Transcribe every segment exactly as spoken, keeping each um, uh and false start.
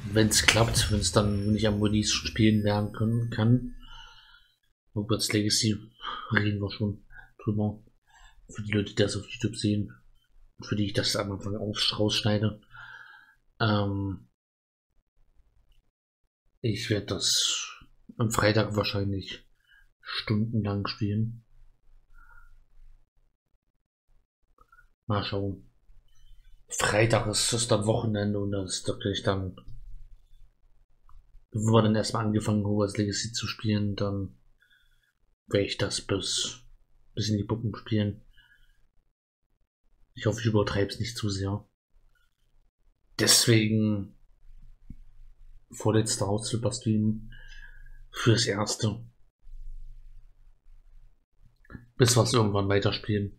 Wenn es klappt, wenn es dann nicht am Release spielen werden können kann. Hogwarts Legacy reden wir schon drüber. Für die Leute, die das auf YouTube sehen. Und für die ich das am Anfang rausschneide. Ähm, ich werde das am Freitag wahrscheinlich stundenlang spielen. Mal schauen. Freitag ist es dann Wochenende und das ist wirklich dann, wenn wir dann erstmal angefangen Hogwarts Legacy zu spielen, dann werde ich das bis, bis in die Puppen spielen. Ich hoffe, ich übertreibe es nicht zu sehr. Deswegen vorletzter Hausflipper-Stream fürs Erste. Bis wir es irgendwann weiterspielen.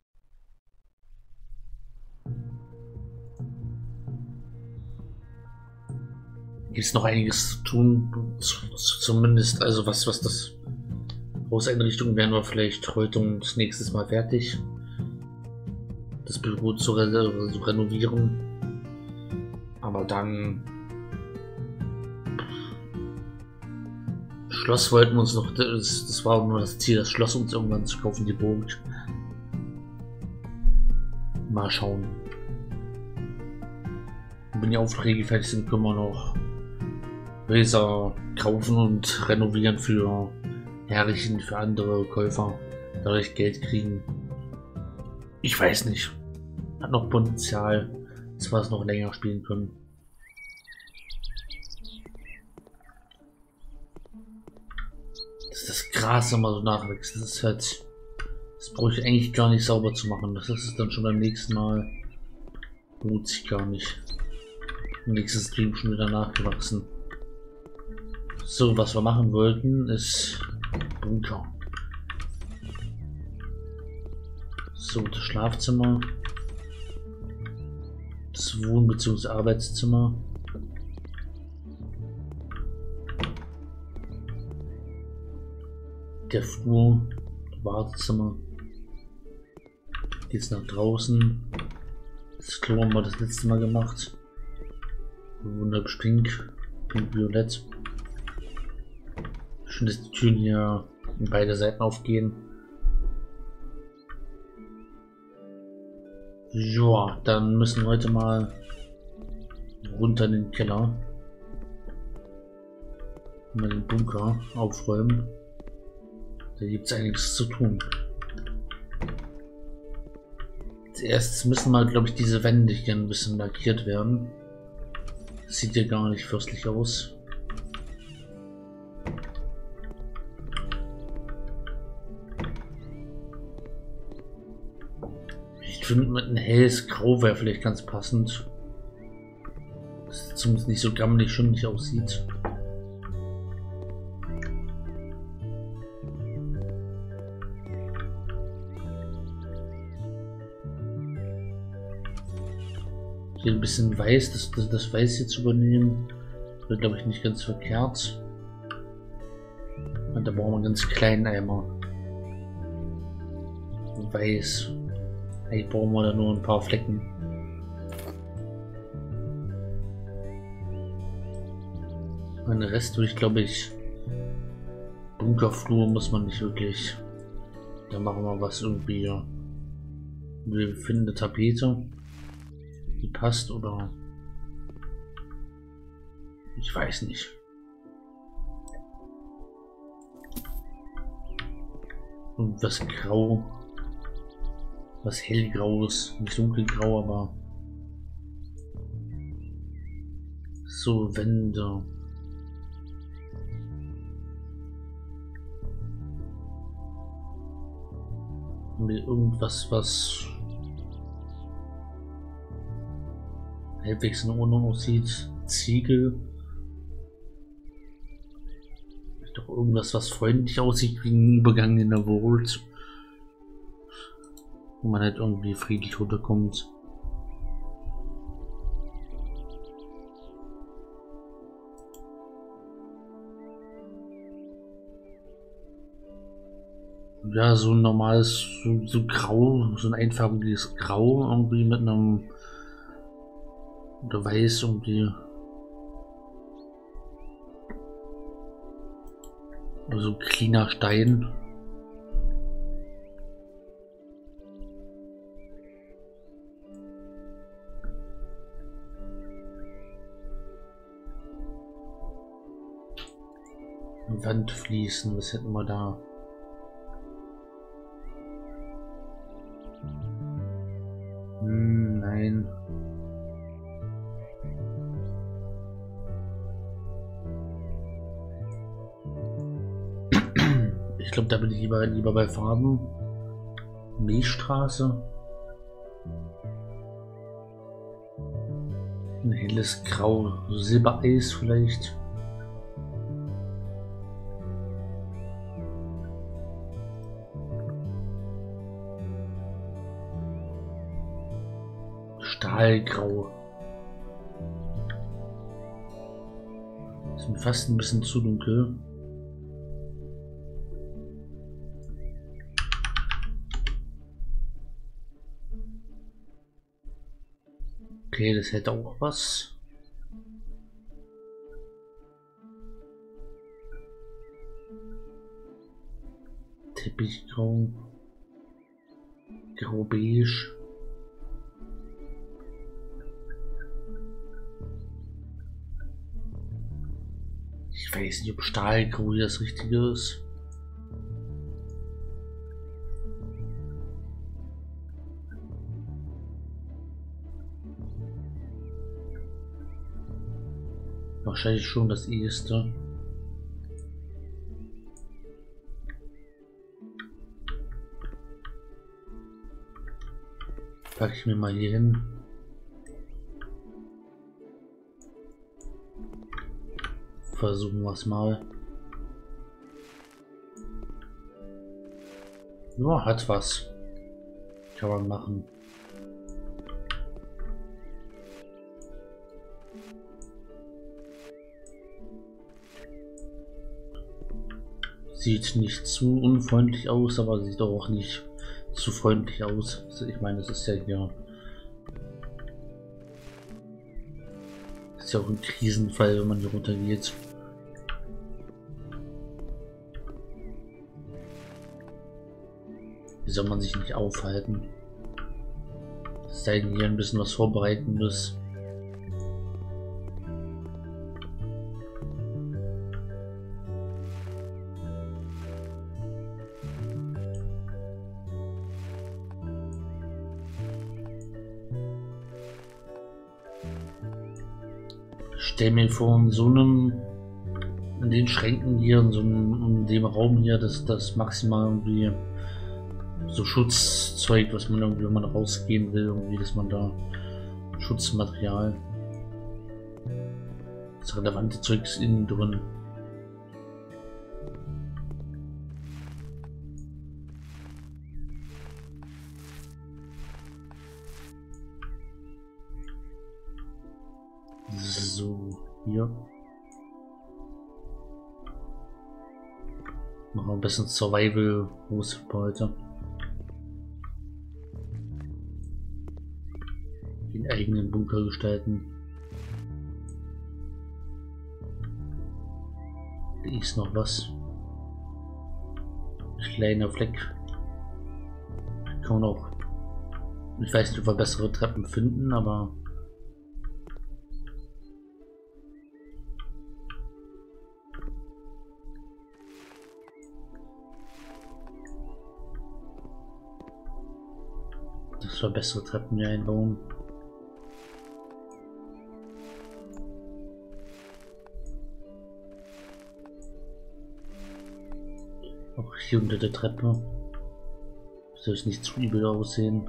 Gibt es noch einiges zu tun, zumindest, also was, was das Hauseinrichtung werden wir vielleicht heute und das nächstes Mal fertig. Das Büro zu, re zu renovieren. Aber dann Schloss wollten wir uns noch, das, das war nur das Ziel, das Schloss uns irgendwann zu kaufen, die Burg. Mal schauen. Wenn die Aufträge fertig sind, können wir noch Häuser kaufen und renovieren für Herrlichen, für andere Käufer, dadurch Geld kriegen. Ich weiß nicht. Hat noch Potenzial, dass wir es noch länger spielen können. Dass das Gras immer so nachwächst, das ist halt. Das brauche ich eigentlich gar nicht sauber zu machen. Das ist es dann schon beim nächsten Mal. Lohnt sich gar nicht. Nächstes Stream schon wieder nachgewachsen. So, was wir machen wollten, ist Bunker. So, das Schlafzimmer. Das Wohn- bzw. Arbeitszimmer. Der Flur, das Wartezimmer. Geht's nach draußen. Das Klo haben wir das letzte Mal gemacht. Wunderbar pink, pink-violett. Schön, dass die Türen hier in beide Seiten aufgehen. Ja, dann müssen wir heute mal runter in den Keller. Mal den Bunker aufräumen. Da gibt es einiges zu tun. Zuerst müssen mal, glaube ich, diese Wände hier ein bisschen lackiert werden. Das sieht ja gar nicht fürstlich aus. Ich finde, mit einem helles Grau wäre vielleicht ganz passend. Dass es zumindest nicht so gammelig schimmelig aussieht. Hier ein bisschen weiß, das, das, das Weiß hier zu übernehmen, wird, glaube ich, nicht ganz verkehrt. Und da brauchen wir einen ganz kleinen Eimer. Weiß. Eigentlich brauchen wir da nur ein paar Flecken. Den Rest durch, glaube ich, Bunkerflur muss man nicht wirklich. Da machen wir was irgendwie. Wir finden eine Tapete, die passt, oder ich weiß nicht. Und was grau, was hellgraues, nicht dunkelgrau, aber so Wände. Mit irgendwas, was halbwegs in Ordnung aussieht. Ziegel. Doch irgendwas, was freundlich aussieht wie ein Übergang in der World. Wo man halt irgendwie friedlich runterkommt. Ja, so ein normales, so, so grau, so ein einfarbiges Grau irgendwie mit einem oder weiß irgendwie. So cleaner Stein. Wandfliesen, was hätten wir da? Hm, nein. Ich glaube, da bin ich lieber, lieber bei Farben. Milchstraße. Ein helles Grau, Silbereis vielleicht. Stahlgrau. Ist mir fast ein bisschen zu dunkel. Okay, das hätte auch was. Teppichgrau. Grau-beige. Ich weiß nicht, ob Stahlgrau hier das Richtige ist. Wahrscheinlich schon das erste. Packe ich mir mal hier hin. Versuchen wir es mal. Ja, hat was. Kann man machen. Sieht nicht zu unfreundlich aus, aber sieht auch nicht zu freundlich aus. Ich meine, es ist ja hier. Ist ja auch ein Krisenfall, wenn man hier runtergeht. Wie soll man sich nicht aufhalten? Es sei denn, hier ein bisschen was vorbereiten muss. Stell mir vor, in so einem, in den Schränken hier, in so einem, in dem Raum hier, dass das maximal irgendwie so Schutzzeug, was man irgendwie, wenn man rausgehen will, irgendwie, dass man da Schutzmaterial, das relevante Zeug ist innen drin. So, hier. Machen wir ein bisschen Survival-Hose für heute. Den eigenen Bunker gestalten. Da ist noch was. Kleiner Fleck. Kann man auch. Ich weiß nicht, ob wir bessere Treppen finden, aber. Das war bessere Treppen hier einbauen. Auch hier unter der Treppe. Soll es nicht zu übel aussehen.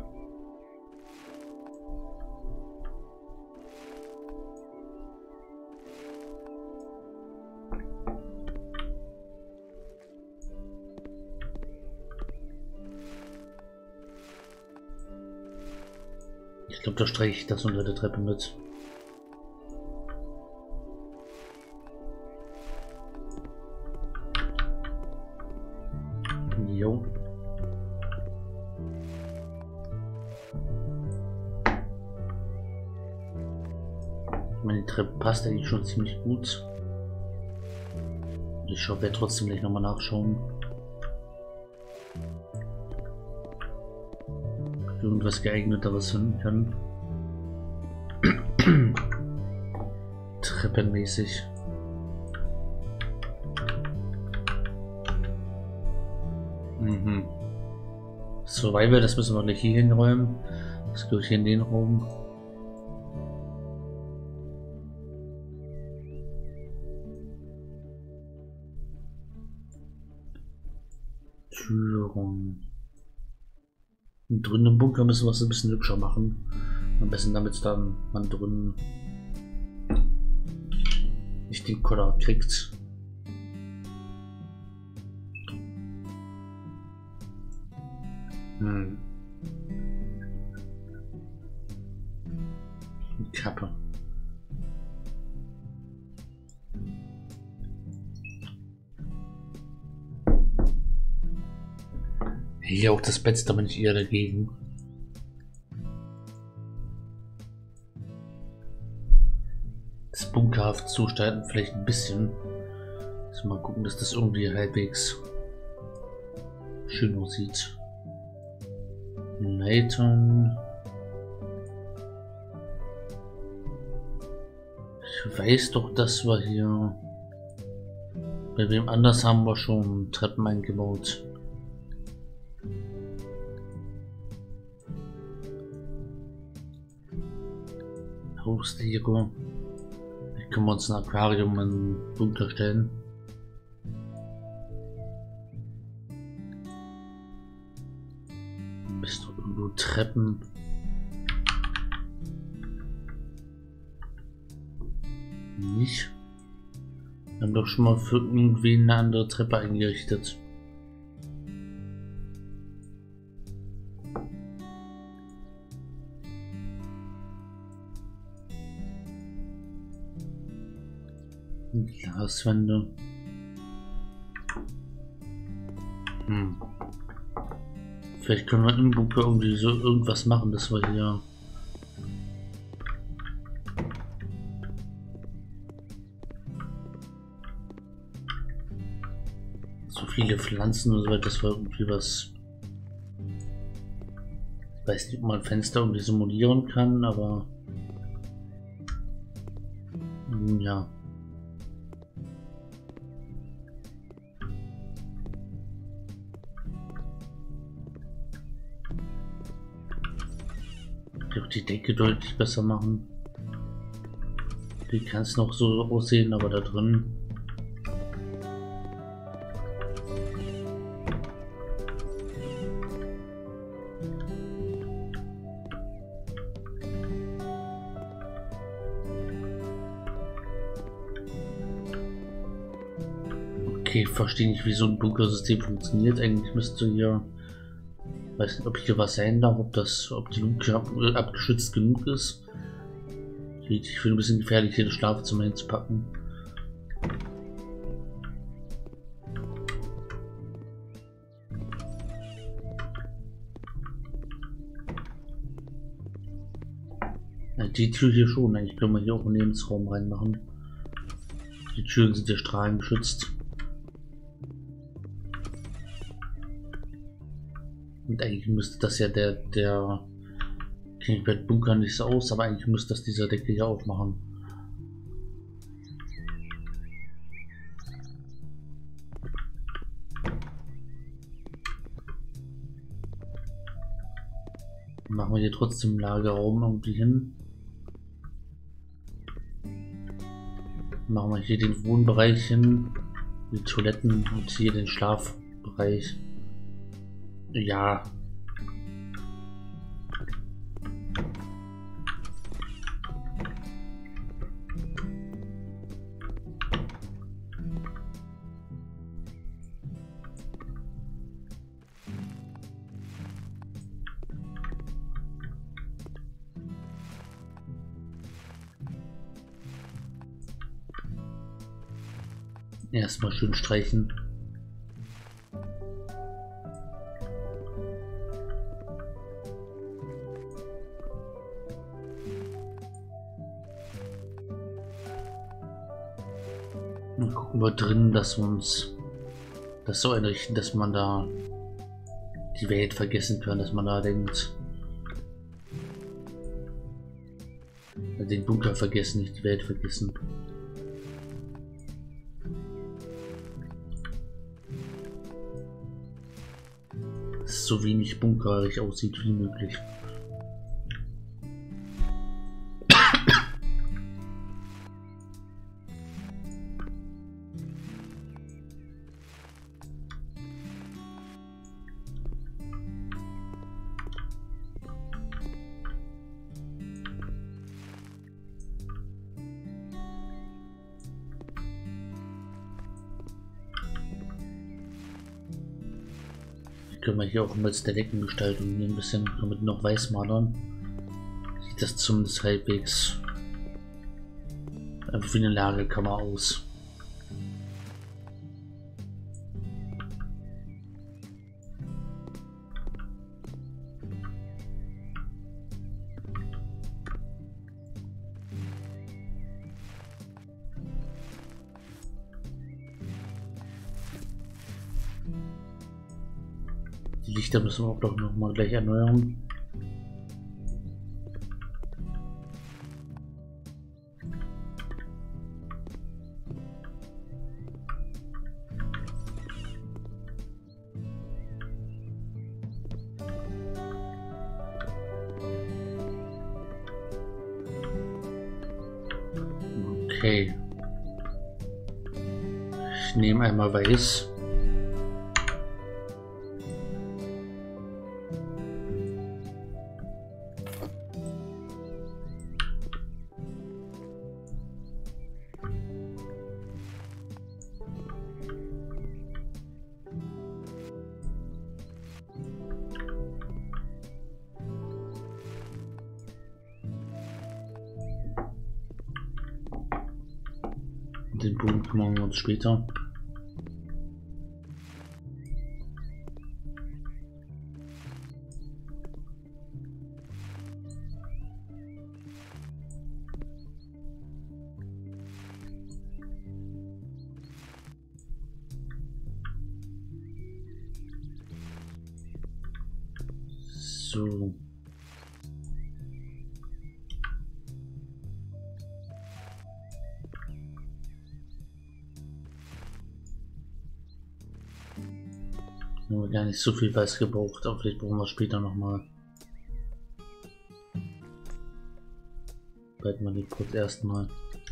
Ich glaube, da streiche ich das unter der Treppe mit. Jo. Meine Treppe passt eigentlich schon ziemlich gut. Ich schaue, werde trotzdem gleich nochmal nachschauen. Ob ich irgendwas geeigneteres finden kann. Treppenmäßig. Mhm. Survival, das müssen wir gleich hier hinräumen. Das gehört hier in den Raum. Türen. Und drinnen im Bunker müssen wir es ein bisschen hübscher machen. Am besten, damit dann man drinnen nicht den Koller kriegt. Hm. Die Kappe. Hier auch das Bett, da bin ich eher dagegen. Das bunkerhaft zu gestalten, vielleicht ein bisschen. Also mal gucken, dass das irgendwie halbwegs schön aussieht. Nathan. Ich weiß doch, dass wir hier bei wem anders haben wir schon Treppen eingebaut. Haustiere. Hier können wir uns ein Aquarium in den Bunker stellen. Bist du irgendwo Treppen? Nicht. Wir haben doch schon mal für irgendwie eine andere Treppe eingerichtet. Glaswände. Hm. Vielleicht können wir im Bunker irgendwie so irgendwas machen, dass wir hier so viele Pflanzen und so weiter, dass wir irgendwie was. Ich weiß nicht, ob man Fenster irgendwie simulieren kann, aber ja. Die Decke deutlich besser machen. Die kann es noch so aussehen, aber da drin. Okay, ich verstehe nicht, wie so ein Bunkersystem funktioniert. Eigentlich müsste hier. Weiß nicht, ob hier was sein darf, ob das, ob die Luke ab, äh, abgeschützt genug ist. Ich finde ein bisschen gefährlich, hier das Schlafzimmer hinzupacken. Ja, die Tür hier schon, eigentlich können wir hier auch einen Lebensraum reinmachen. Die Türen sind ja strahlengeschützt. Und eigentlich müsste das ja der, der Kingbett Bunker nicht so aus, aber eigentlich müsste das dieser Decke hier aufmachen. Machen wir hier trotzdem Lagerraum irgendwie hin. Machen wir hier den Wohnbereich hin, die Toiletten und hier den Schlafbereich. Ja. Erstmal schön streichen. Und gucken wir drin, dass wir uns das so einrichten, dass man da die Welt vergessen kann, dass man da denkt, den Bunker vergessen, nicht die Welt vergessen. Dass es so wenig bunkerig aussieht wie möglich. Können wir hier auch mit der Deckengestaltung ein bisschen damit noch weiß malern. Sieht das zumindest halbwegs einfach wie eine Lagerkammer aus. Die Lichter müssen wir auch doch noch mal gleich erneuern. Okay. Ich nehme einmal weiß. Den Punkt machen wir uns später. So. Haben wir gar nicht so viel Weiß gebraucht, aber vielleicht brauchen wir später nochmal. Bald mal die kurz erstmal.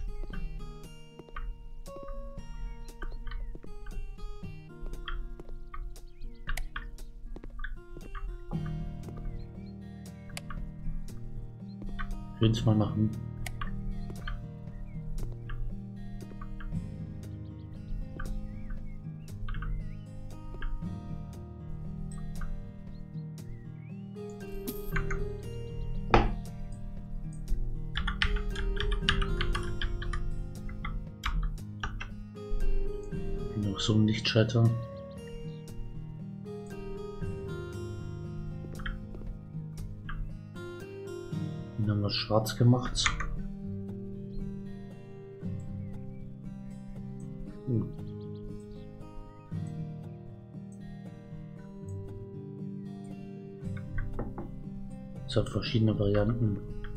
Ich will es mal machen. Noch so ein Lichtschalter. Den haben wir schwarz gemacht. Hm. Es hat verschiedene Varianten.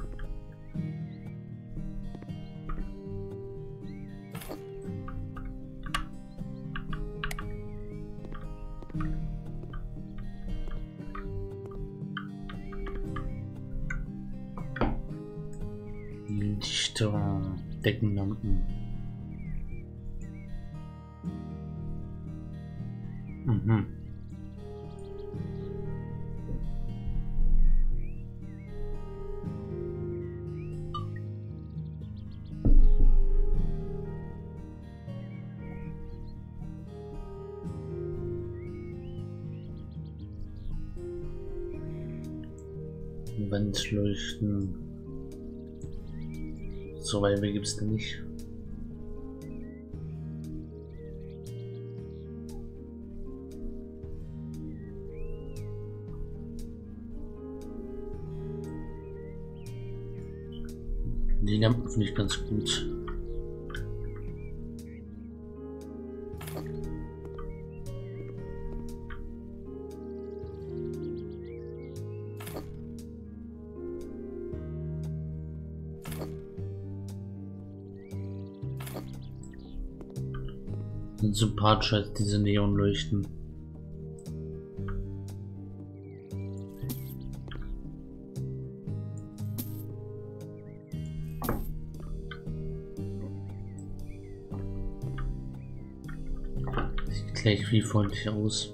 Lichter, Deckenlampen. Mhm. Wandleuchten. So weit gibt es denn nicht. Die Lampen finde ich ganz gut. Sind sympathischer als diese Neonleuchten. Sieht gleich wie freundlich aus.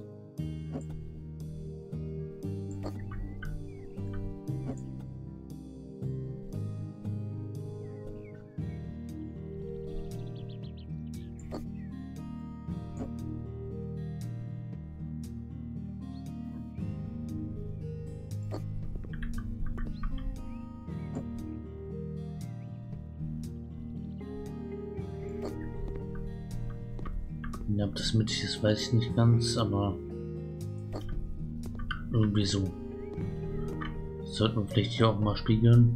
Ja, ob das mittig ist, weiß ich nicht ganz, aber irgendwie so. Das sollte man vielleicht hier auch mal spiegeln.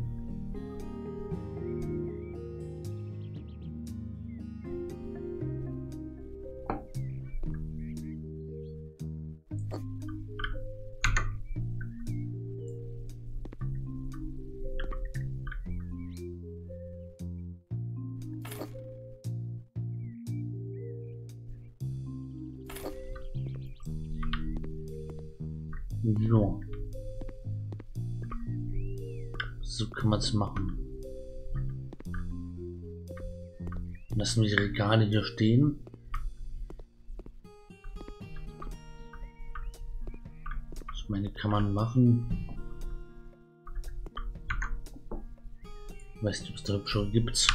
So. So kann man es machen. Lassen wir die Regale hier stehen. Ich meine, kann man machen. Ich weiß nicht, ob es da hübscher gibt.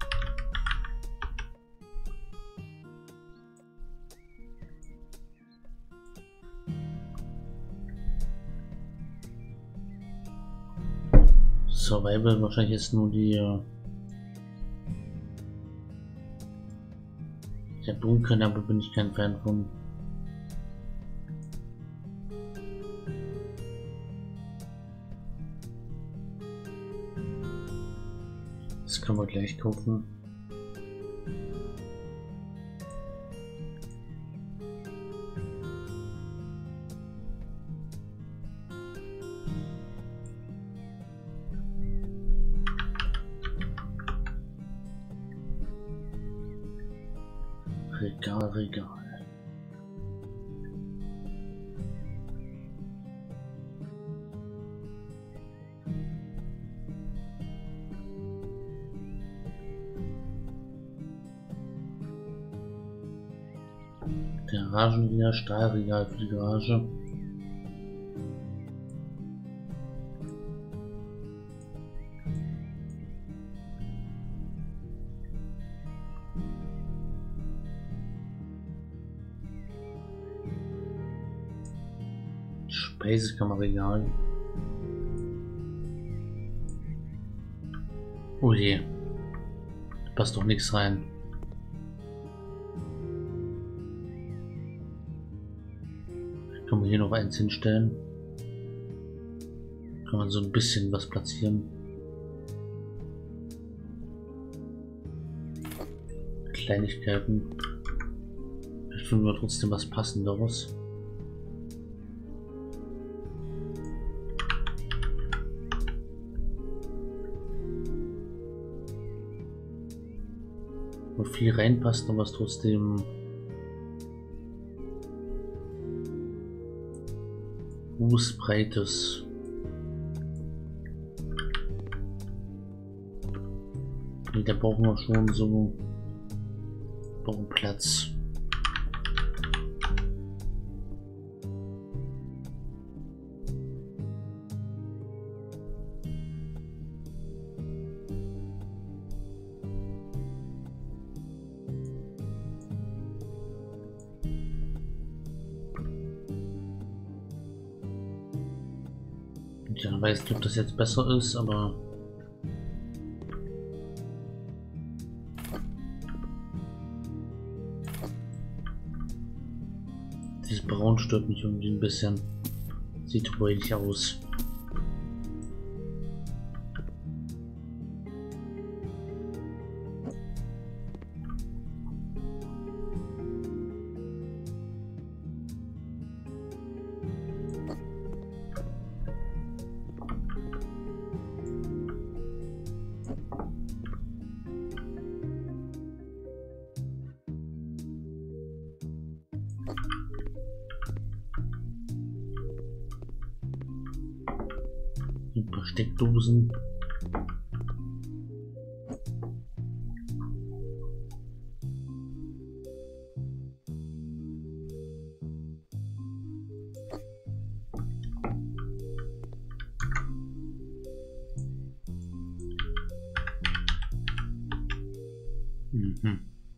Survival wahrscheinlich jetzt nur die der Bunker, aber bin ich kein Fan von. Das können wir gleich kaufen. Regal, Regal. Garagenregal, Stahlregal für die Garage. Speisekammerregal. Oh je. Da passt doch nichts rein. Kann man hier noch eins hinstellen. Kann man so ein bisschen was platzieren. Kleinigkeiten. Vielleicht finden wir trotzdem was Passenderes. Wo viel reinpasst und was trotzdem Fußbreites. Nee, da brauchen wir schon so brauchen Platz. Ich weiß nicht, ob das jetzt besser ist, aber dieses Braun stört mich irgendwie ein bisschen. Sieht ruhig aus. Steckdosen. Mhm.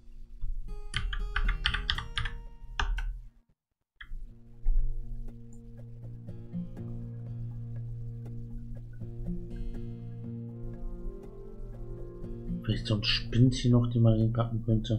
Vielleicht so ein Spinnchen noch, die man hinpacken könnte.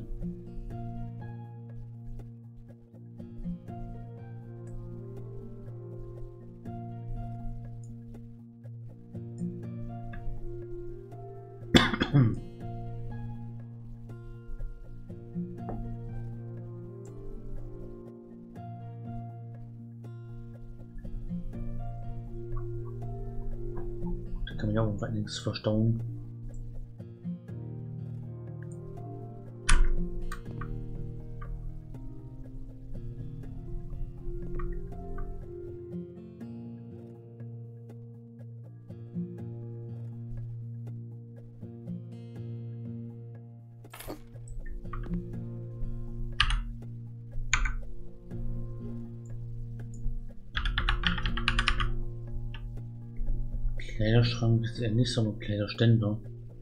Da kann man ja auch nichts verstauen. Kleiderschrank ist ja nicht so ein Kleiderständer.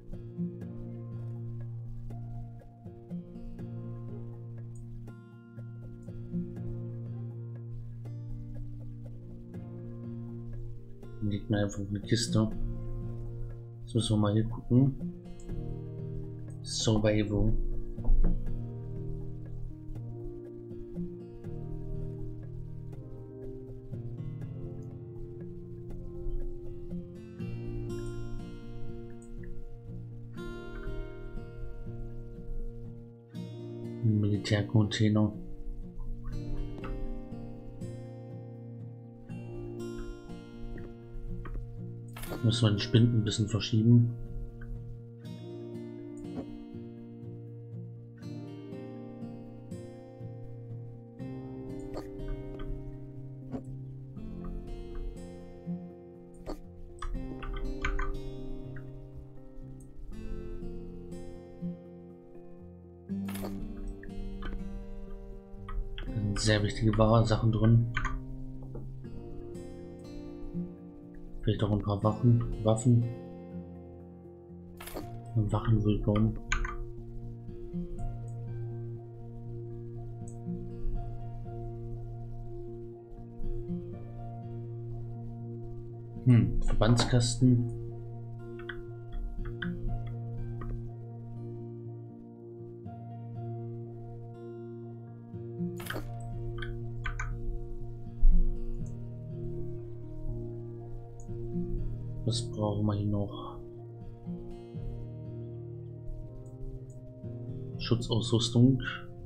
Dann liegt mir einfach eine Kiste. Jetzt müssen wir mal hier gucken. Survival. Militärcontainer. Müssen wir den Spind ein bisschen verschieben. Sehr wichtige Sachen drin. Vielleicht auch ein paar Waffen. Waffen. Ein Wachenwillkommen. Hm, Verbandskasten. Was brauchen wir hier noch? Schutzausrüstung.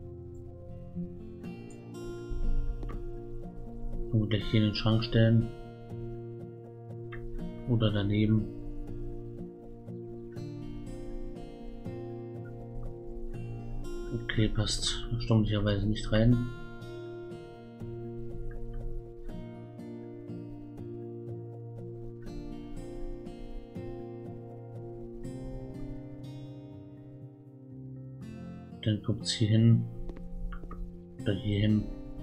Können wir gleich hier in den Schrank stellen. Oder daneben. Okay, passt erstaunlicherweise nicht rein. Dann kommt es hier hin. Oder hier hin.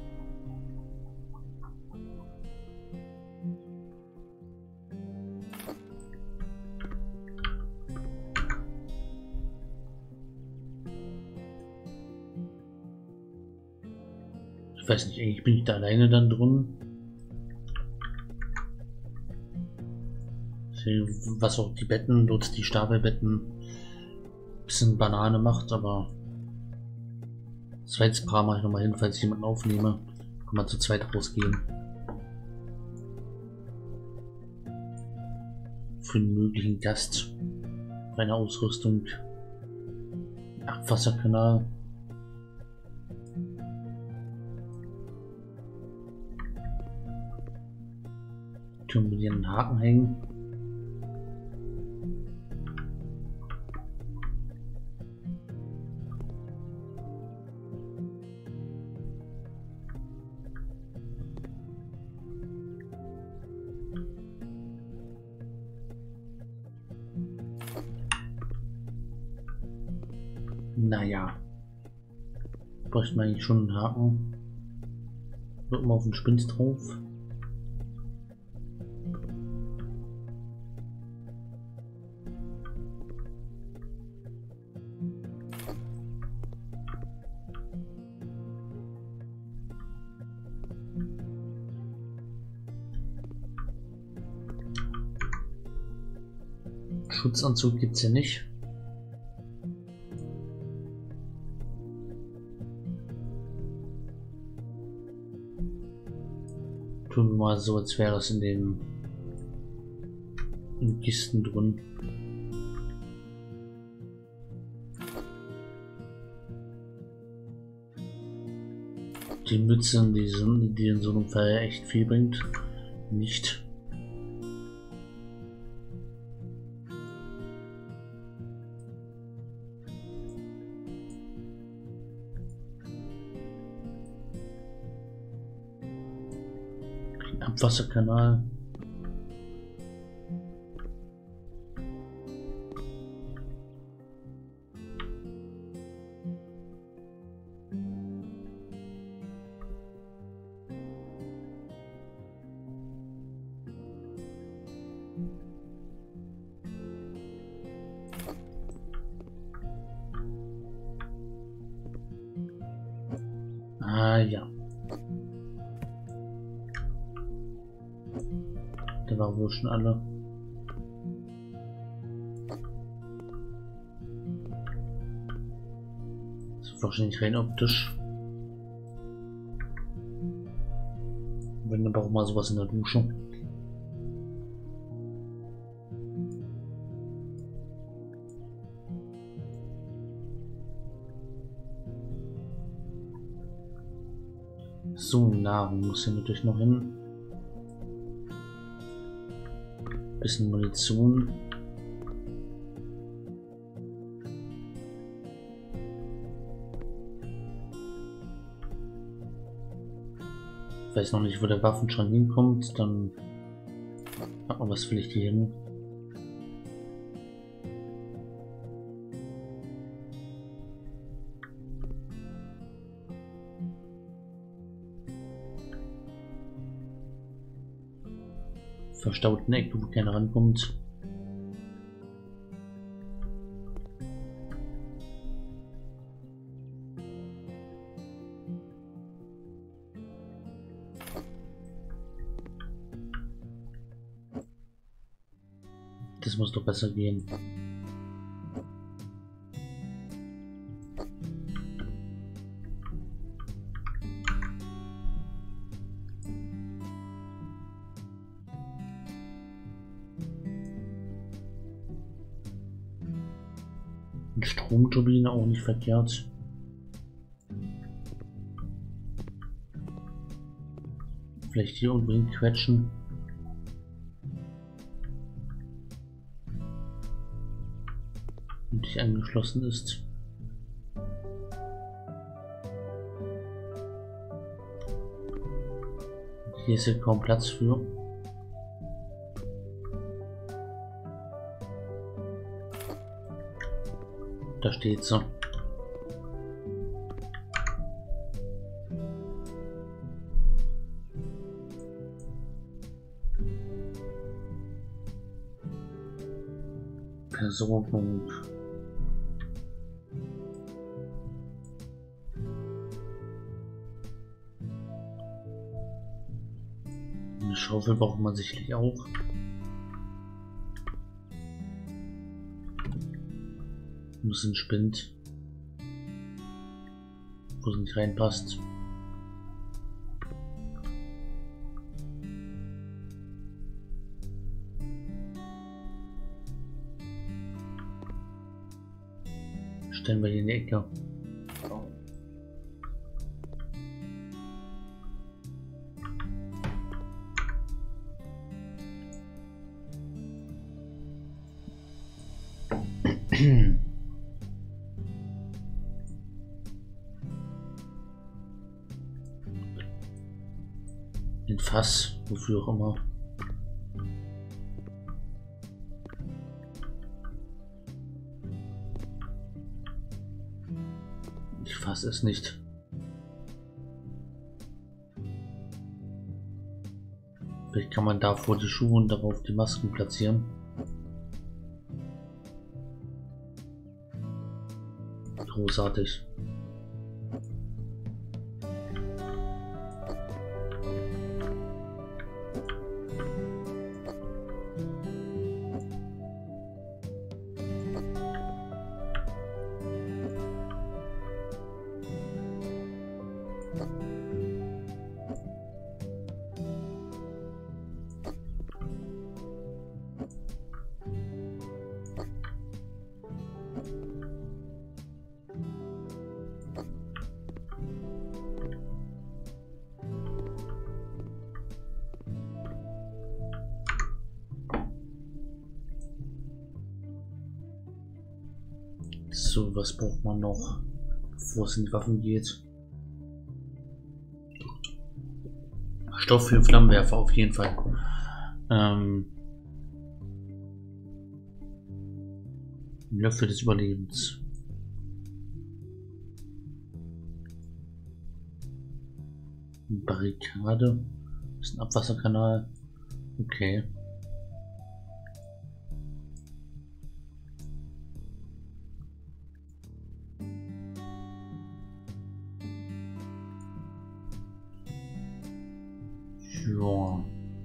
Ich weiß nicht, eigentlich bin ich da alleine dann drin. Was auch die Betten, dort die Stapelbetten ein bisschen Banane macht, aber zweites Paar mache ich nochmal hin, falls ich jemanden aufnehme. Kann man zu zweit rausgehen. Für einen möglichen Gast. Eine Ausrüstung. Abwasserkanal. Können wir hier einen Haken hängen. Naja. Bräuchten wir eigentlich schon einen Haken. Drücken wir auf den Spind drauf. Schutzanzug gibt es ja nicht. Tun wir mal so, als wäre es in den in Kisten drin. Die Mütze, die, sind, die in so einem Fall echt viel bringt, nicht. Abwasserkanal. Ah ja. Da waren wohl schon alle. Das ist wahrscheinlich rein optisch. Wenn dann braucht man sowas in der Dusche. So, Nahrung muss hier natürlich noch hin. Bisschen Munition. Ich weiß noch nicht, wo der Waffenschrank hinkommt, dann hat man was vielleicht hier hin. Verstauten Ecke, wo keiner rankommt. Das muss doch besser gehen. Stromturbine auch nicht verkehrt. Vielleicht hier unbedingt quetschen. Und nicht angeschlossen ist. Hier ist ja kaum Platz für. Da steht so. Versorgung. Eine Schaufel braucht man sicherlich auch. Muss ein Spind, wo es nicht reinpasst. Stellen wir hier in die Ecke. Ein Fass, wofür auch immer. Ich fasse es nicht. Vielleicht kann man davor die Schuhe und darauf die Masken platzieren. Großartig. So, was braucht man noch, bevor es in die Waffen geht? Stoff für Flammenwerfer auf jeden Fall. Ähm, Löffel des Überlebens. Barrikade. Das ist ein Abwasserkanal. Okay. Ja.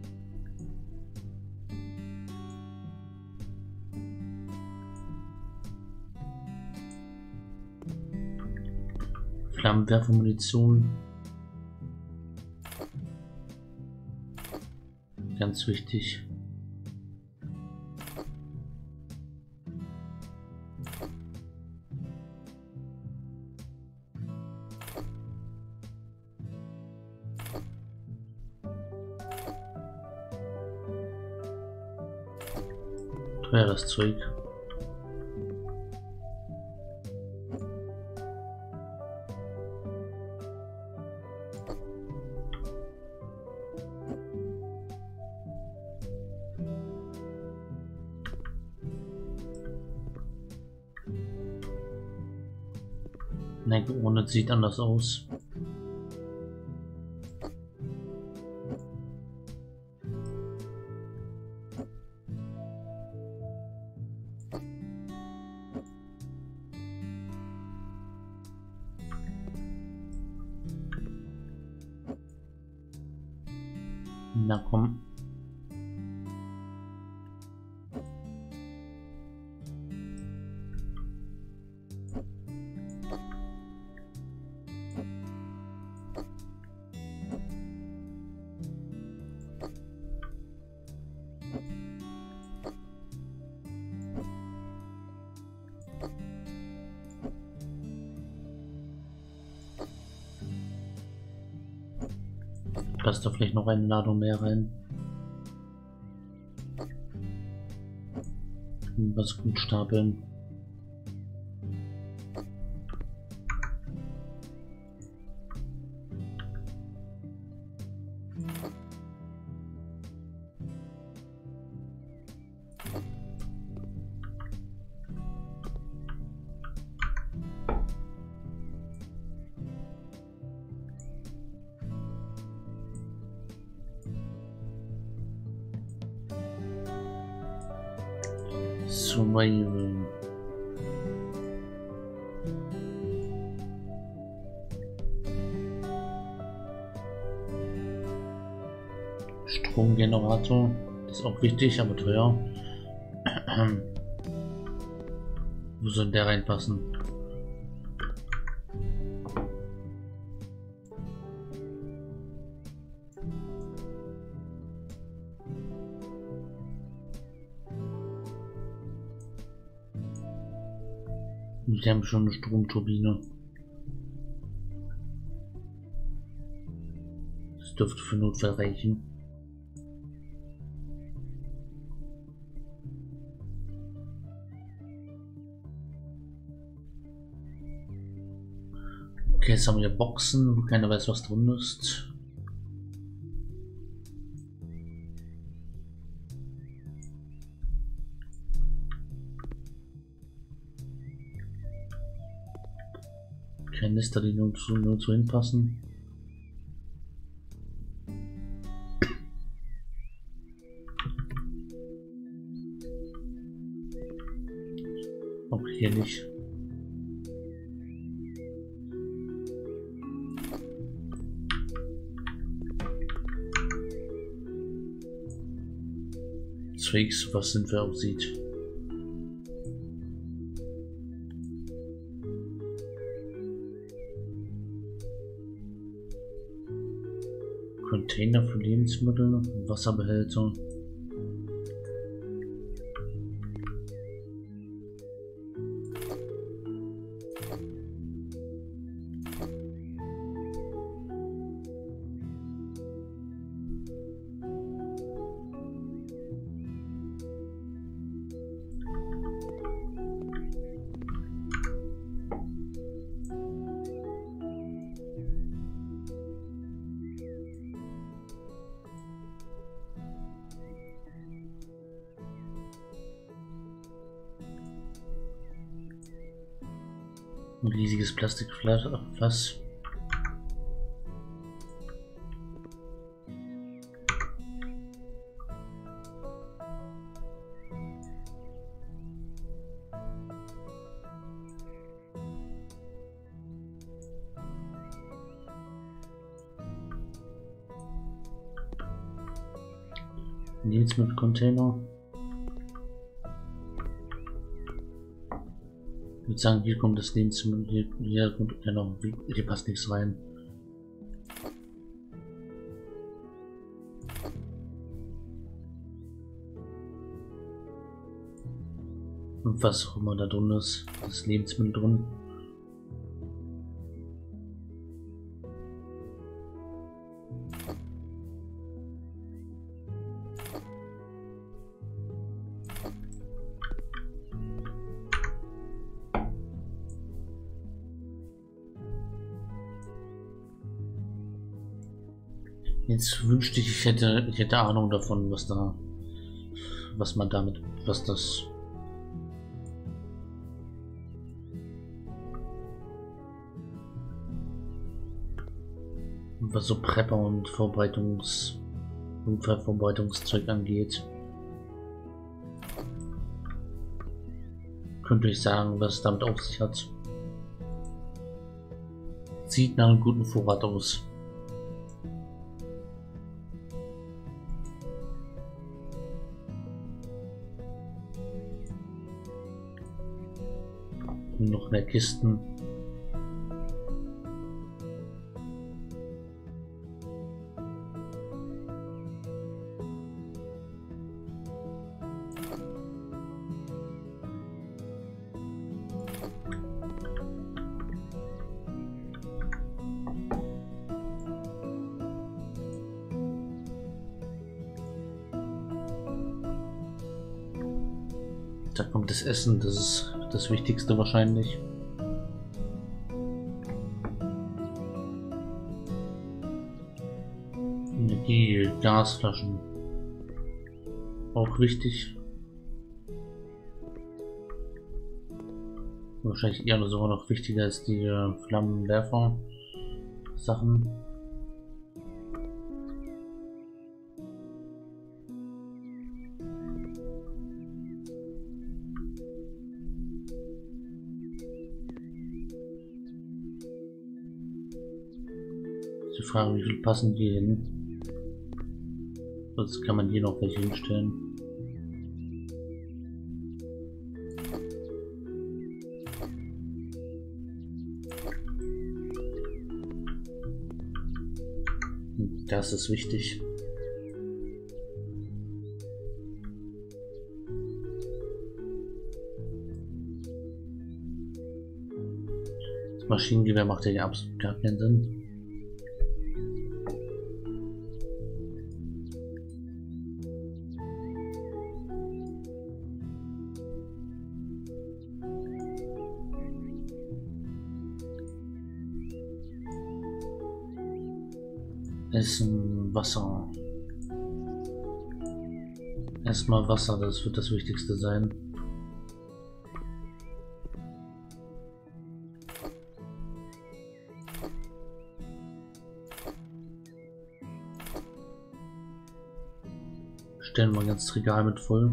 Flammenwerfermunition. Ganz wichtig. Teures Zeug. Nein, ohne sieht anders aus. Na komm. Passt da vielleicht noch eine Ladung mehr rein. Was gut stapeln. Survival. Stromgenerator, das ist auch wichtig, aber teuer. Wo soll der reinpassen? Die haben schon eine Stromturbine. Das dürfte für Notfall reichen. Okay, jetzt haben wir Boxen, wo keiner weiß, was drin ist. Kanister, die nur zu, nur zu hinpassen. Auch hier nicht. Zwegs, was sind wir aussieht. Container für Lebensmittel, Wasserbehälter. Ein riesiges Plastikfass. Lebensmittelcontainer. Ich würde sagen, hier kommt das Lebensmittel, hier, hier kommt, genau, hier passt nichts rein. Und was auch immer da drin ist, das Lebensmittel drin. Jetzt wünschte ich, ich hätte, ich hätte Ahnung davon, was da, was man damit, was das, was so Prepper und Vorbereitungs, Unfallvorbereitungszeug angeht. Könnte ich sagen, was es damit auf sich hat. Sieht nach einem guten Vorrat aus. Noch mehr Kisten. Da kommt das Essen, das ist das Wichtigste wahrscheinlich. Energie, Gasflaschen. Auch wichtig. Wahrscheinlich eher sogar noch wichtiger als die äh, Flammenwerfer Sachen. Die Frage, wie viel passen die hin? Sonst kann man hier noch welche hinstellen. Das ist wichtig. Das Maschinengewehr macht ja absolut gar keinen Sinn. Essen, Wasser. Erstmal Wasser, das wird das Wichtigste sein. stellen wir ganz Regal mit voll.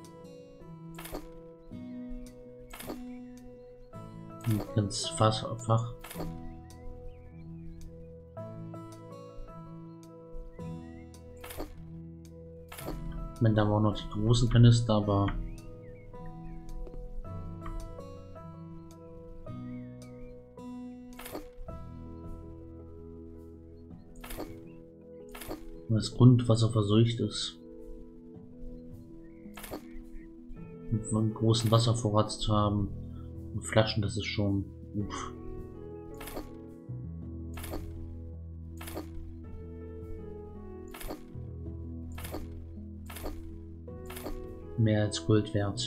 Und ganz Fass Fach. Wenn da haben wir auch noch die großen Kanister, aber wenn das Grundwasser verseucht ist, und einen großen Wasservorrat zu haben und Flaschen, das ist schon uff. Mehr als Gold wert.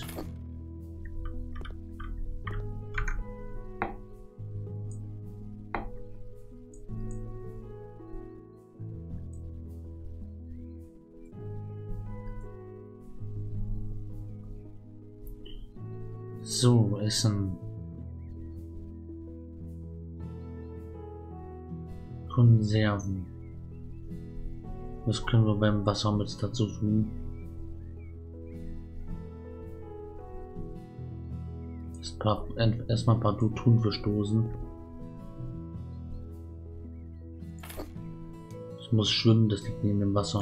So, Essen. Konserven. Was können wir beim Wasser mit dazu tun? Erstmal ein paar Thunfischdosen. Ich muss schwimmen, das liegt neben dem Wasser.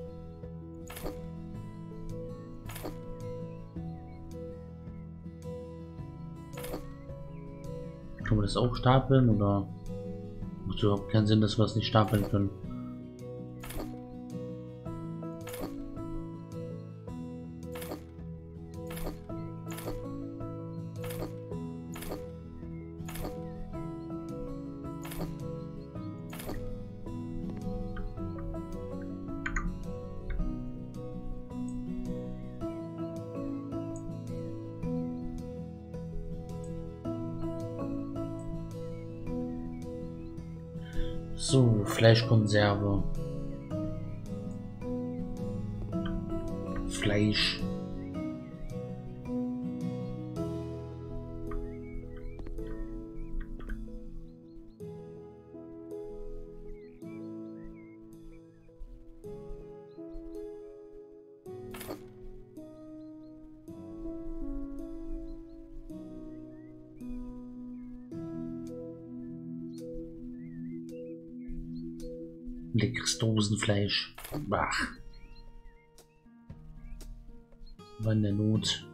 Können wir das auch stapeln oder macht überhaupt keinen Sinn, dass wir es nicht stapeln können? So, Fleischkonserve. Fleisch. Leckeres Dosenfleisch. Bach. War in der Not.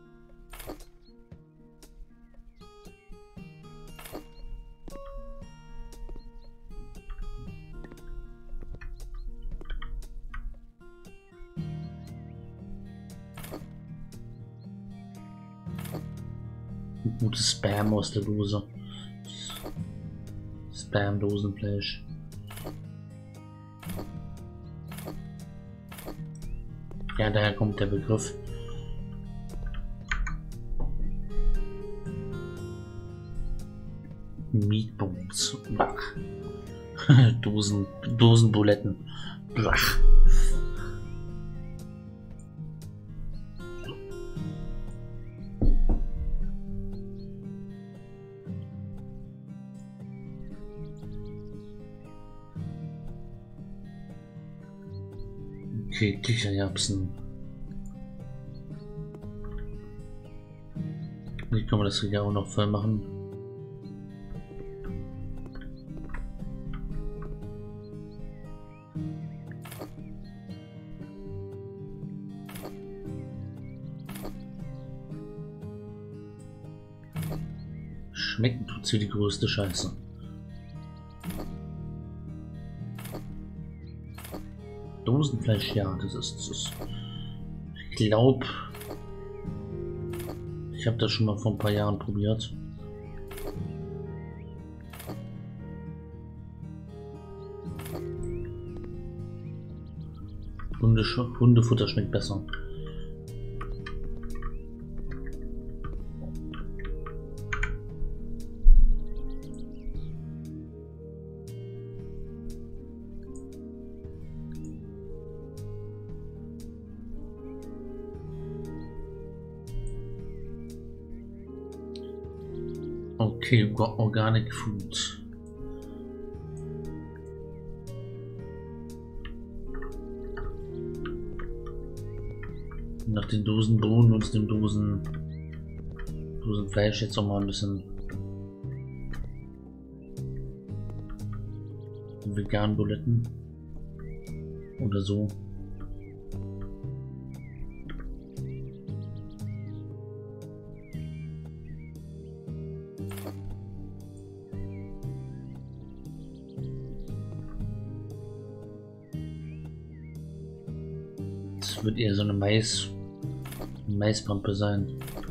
Ein gutes Spam aus der Dose. Spam-Dosenfleisch. Ja, daher kommt der Begriff. Meatballs. Bach. Dosen, Dosenbuletten. Bach. Okay, Kichererbsen. Wie kann man das hier auch noch voll machen? Schmecken tut's hier die größte Scheiße. Dosenfleisch, ja, das ist, das ist ich glaube, ich habe das schon mal vor ein paar Jahren probiert. Hunde, Hundefutter schmeckt besser. Okay, Organic Food. Nach den Dosen Bohnen und dem Dosen, Dosen Fleisch jetzt auch mal ein bisschen veganen Buletten oder so. Das wird eher so eine Mais, Maispampe sein.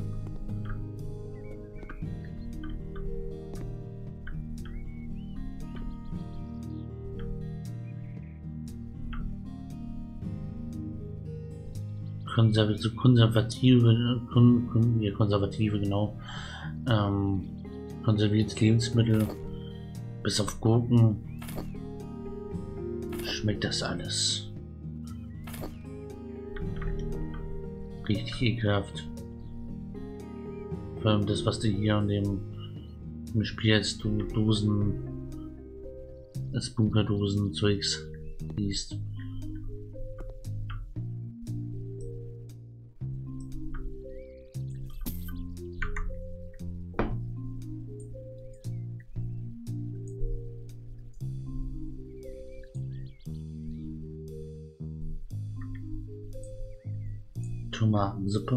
Konservative, konservative, kon, kon, ja, konservative, genau. Ähm, konserviertes Lebensmittel, bis auf Gurken, schmeckt das alles. Richtig ekelhaft. Vor allem das, was du hier an dem im Spiel als du Dosen, als Bunkerdosen Zeugs liest. Tomatensuppe.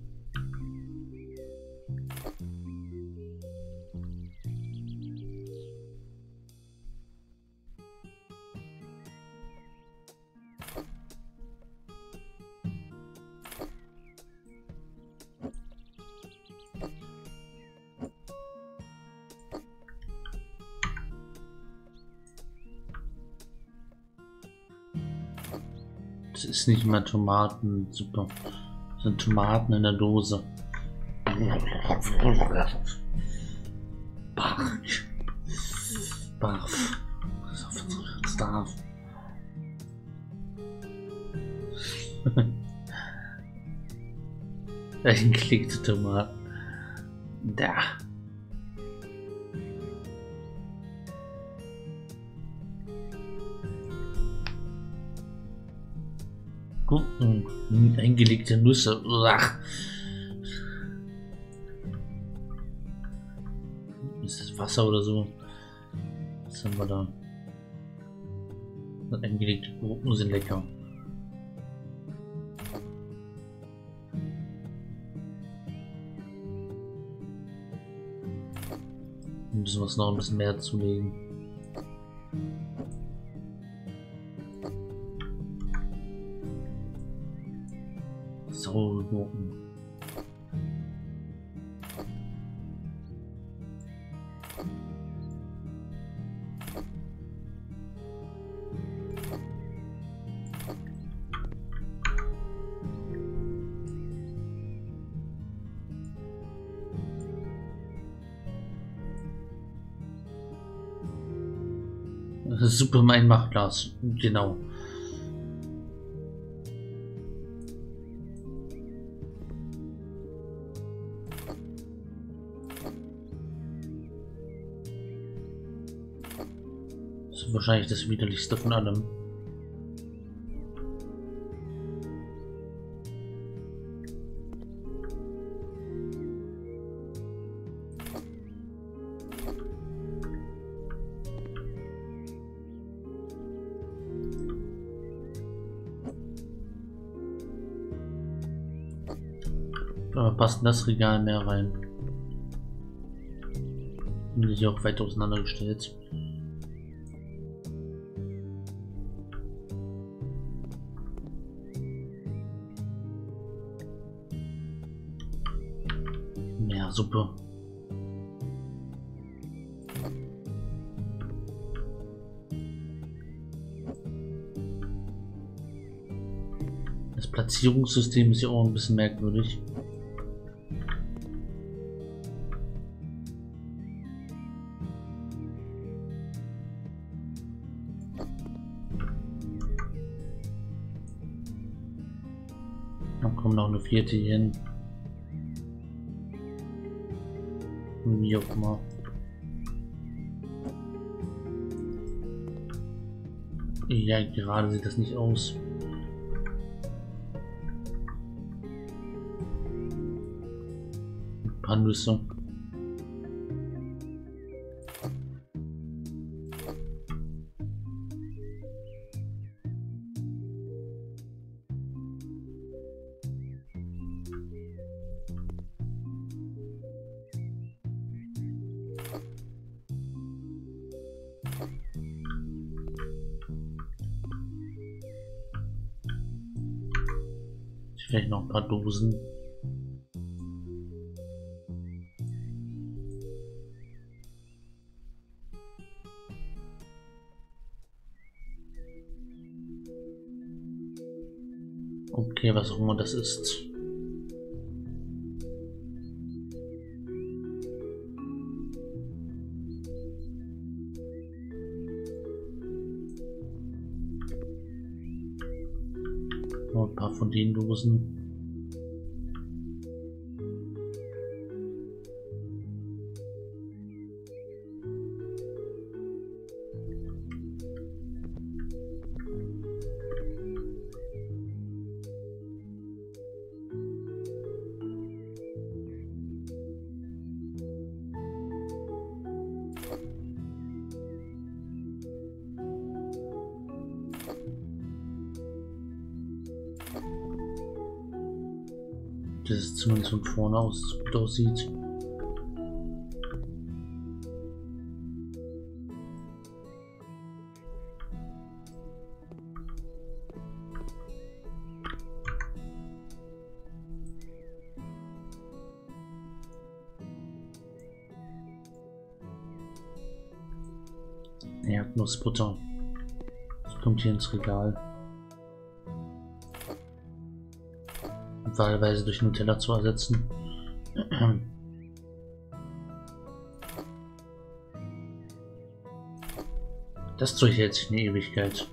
Das ist nicht mal Tomatensuppe. Das sind Tomaten in der Dose. Barf. Barf. Starf. Eingeklickte Tomaten. Da. Gurken, eingelegte Nüsse. Ach. Ist das Wasser oder so? Was haben wir da? Eingelegte Gurken sind lecker. Wir müssen wir noch ein bisschen mehr zulegen. Saure Gurken. Super, mein Machglas, genau. Das ist wahrscheinlich das widerlichste von allem. Aber passt in das Regal mehr rein. Und ist auch weit auseinandergestellt. Mehr Suppe. Das Platzierungssystem ist ja auch ein bisschen merkwürdig. Dann kommt noch eine vierte hier hin. Wie auch immer. Ja, gerade sieht das nicht aus. Nüsse. Vielleicht noch ein paar Dosen. Okay, was auch immer das ist. Noch ein paar von den Dosen. Das ist zumindest von vorne aus gut aussieht. Erdnussbutter. Das kommt hier ins Regal. Wahlweise durch Nutella zu ersetzen. Das Zeug hält sich eine Ewigkeit.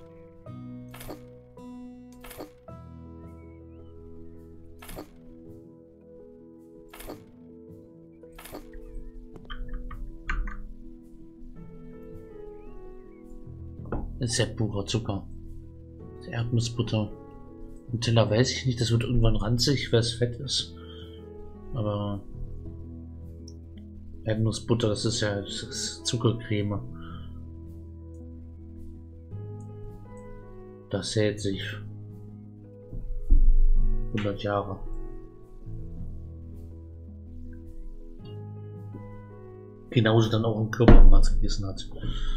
Das ist ja purer Zucker. Das ist Erdnussbutter. Nutella weiß ich nicht, das wird irgendwann ranzig, weil es fett ist. Aber Erdnussbutter, das ist ja das ist Zuckercreme. Das hält sich hundert Jahre. Genauso dann auch im Club, wenn man es gegessen hat.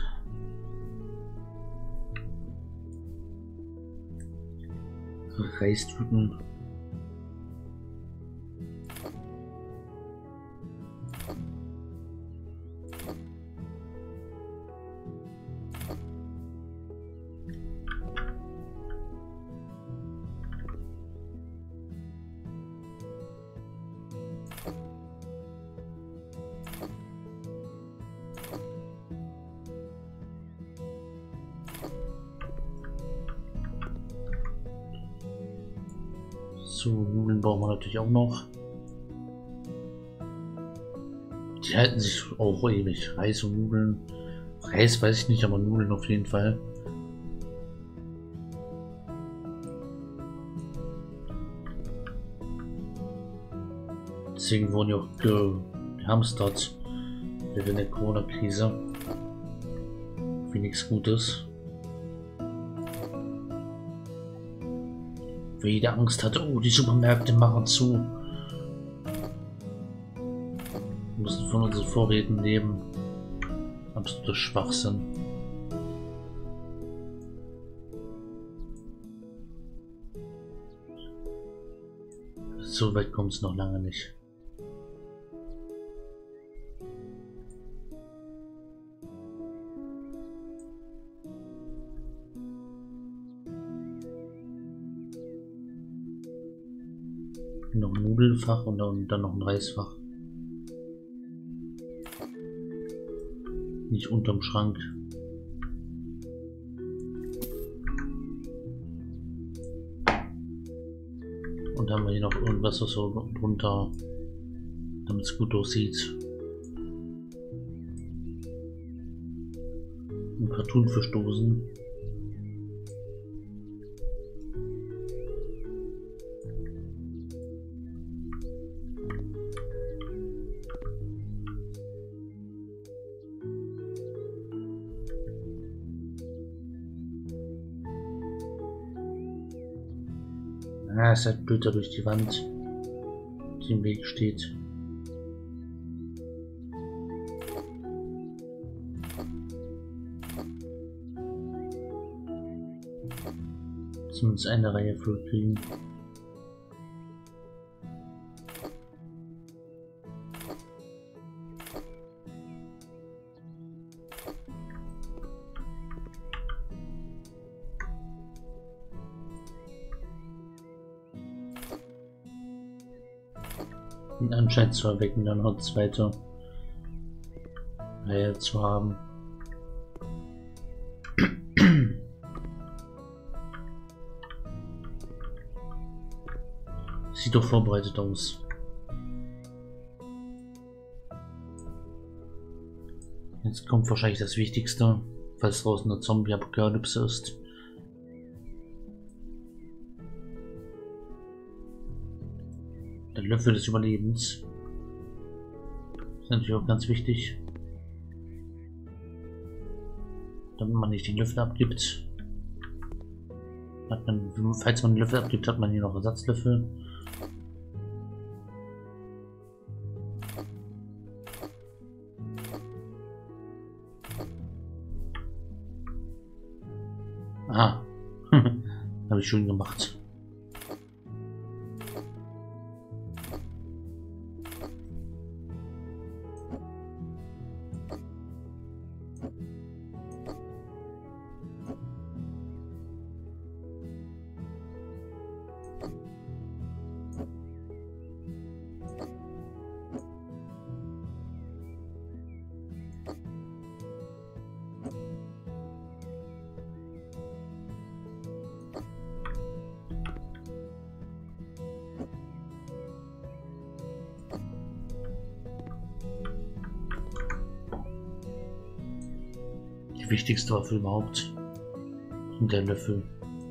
Reistüten. So, Nudeln brauchen wir natürlich auch noch. Die halten sich auch ewig. Reis und Nudeln. Reis weiß ich nicht, aber Nudeln auf jeden Fall. Deswegen wurden ja auch gehamstert während der Corona-Krise. Wie nichts Gutes. Weil jeder Angst hatte, oh, die Supermärkte machen zu. Wir müssen von unseren Vorräten leben. Absoluter Schwachsinn. So weit kommt es noch lange nicht. Noch ein Nudelfach und dann noch ein Reisfach. Nicht unterm Schrank. Und haben wir hier noch irgendwas, was so drunter, damit es gut aussieht. Ein paar Thunfischdosen. Ah, ist halt blöd da durch die Wand, die im Weg steht. Zumindest eine Reihe voll kriegen. Und anscheinend zu erwecken, dann noch eine zweite Reihe zu haben. Sieht doch vorbereitet aus. Jetzt kommt wahrscheinlich das Wichtigste, falls draußen eine Zombie-Apokalypse ist. Der Löffel des Überlebens. Das ist natürlich auch ganz wichtig. Damit man nicht den Löffel abgibt. Hat man, falls man den Löffel abgibt, hat man hier noch Ersatzlöffel. Aha. Habe ich schön gemacht. Die wichtigste Waffe überhaupt. Und der Löffel.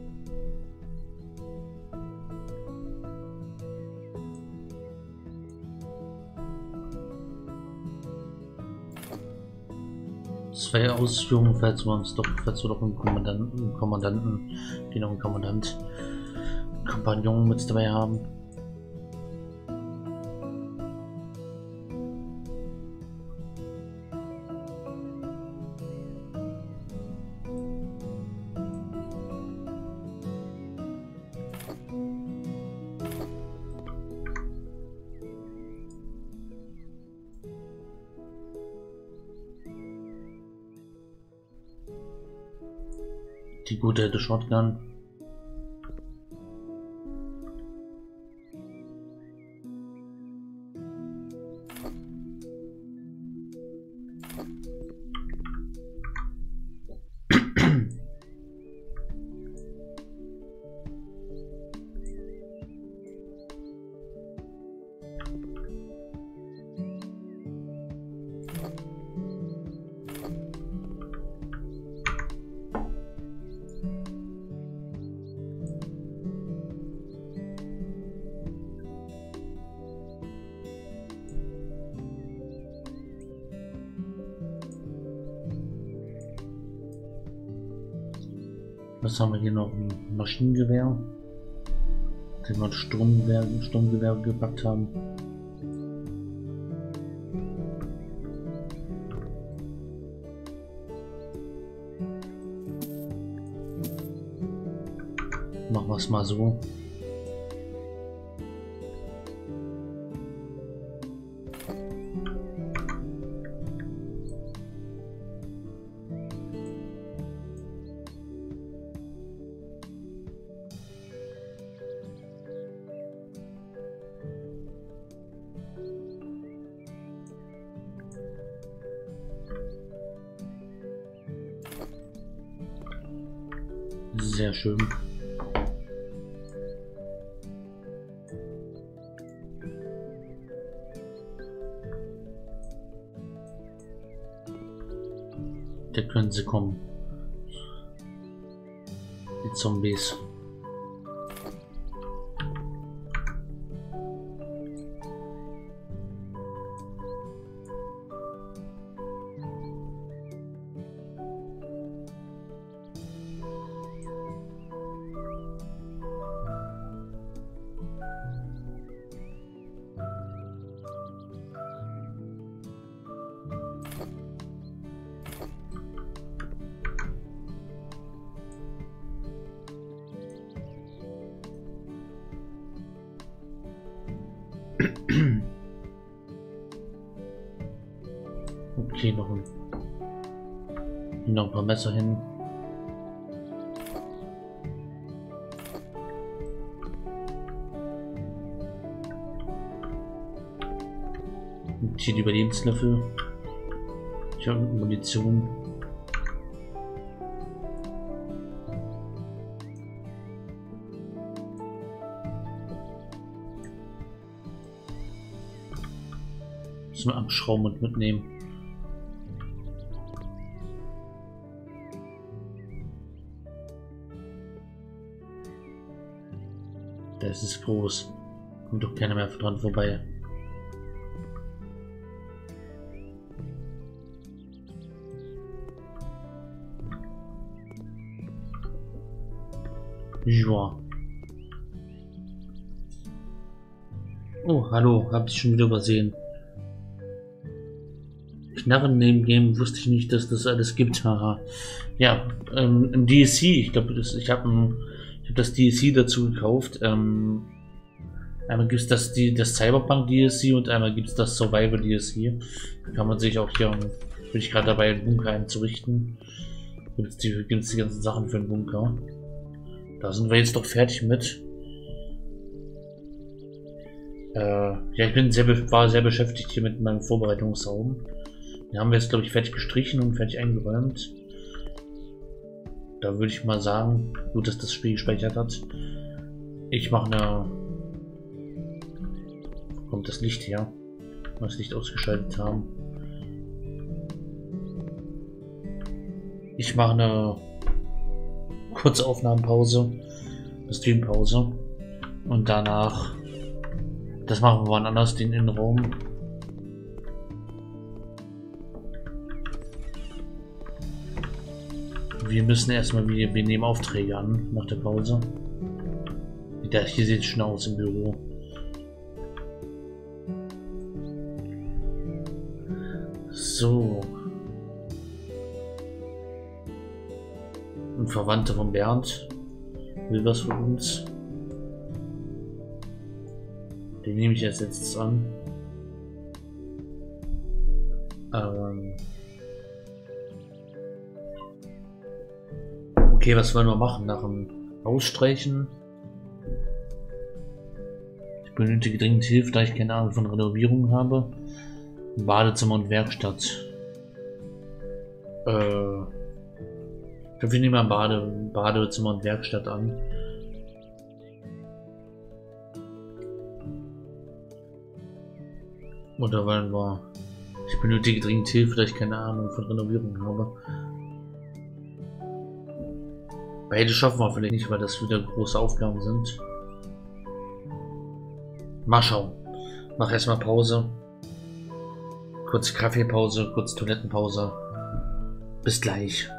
Zwei Ausführungen, falls wir uns doch, falls wir doch einen Kommandanten, einen Kommandanten, genau einen Kommandant, Kompagnon mit dabei haben. Die gute alte Shotgun. Was haben wir hier noch? Ein Maschinengewehr, den wir Sturmgewehr, Sturmgewehr gepackt haben. Machen wir es mal so. Sehr schön. Da können sie kommen. Die Zombies. Okay, noch ein, noch ein paar Messer hin. Und hier die Überlebenslöffel. Ich habe Munition. Müssen wir abschrauben und mitnehmen. Das ist groß. Kommt doch keiner mehr dran vorbei. Ja. Oh, hallo, hab ich schon wieder übersehen. Knarren neben Game wusste ich nicht, dass das alles gibt. Haha. Ja, ähm, im D L C, ich glaube, ich habe ich hab das D L C dazu gekauft. Ähm, einmal gibt es das, die, das Cyberpunk D L C und einmal gibt es das Survival D L C. Da kann man sich auch hier, bin ich gerade dabei, einen Bunker einzurichten. Gibt es die, gibt's die ganzen Sachen für den Bunker. Da sind wir jetzt doch fertig mit. Äh, ja, ich bin sehr, war sehr beschäftigt hier mit meinem Vorbereitungsraum. Den haben wir jetzt, glaube ich, fertig gestrichen und fertig eingeräumt. Da würde ich mal sagen, gut, dass das Spiel gespeichert hat. Ich mache eine... Wo kommt das Licht her? Das Licht ausgeschaltet haben. Ich mache eine kurze Aufnahmenpause, eine Streampause. Und danach... Das machen wir wann anders, den Innenraum. Wir müssen erstmal, wir, wir nehmen Aufträge an nach der Pause. Da, hier sieht es schon aus im Büro. So. Ein Verwandter von Bernd will was von uns. Den nehme ich jetzt jetzt an. Ähm okay, was wollen wir machen? Nach dem Ausstreichen. Ich benötige dringend Hilfe, da ich keine Ahnung von Renovierung habe. Badezimmer und Werkstatt. Äh, ich glaube, wir nehmen mal Bade, Badezimmer und Werkstatt an. Oder wollen wir... Ich benötige dringend Hilfe, da ich keine Ahnung von Renovierung habe. Beide schaffen wir vielleicht nicht, weil das wieder große Aufgaben sind. Mal schauen. Mach erstmal Pause. Kurze Kaffeepause, kurze Toilettenpause. Bis gleich.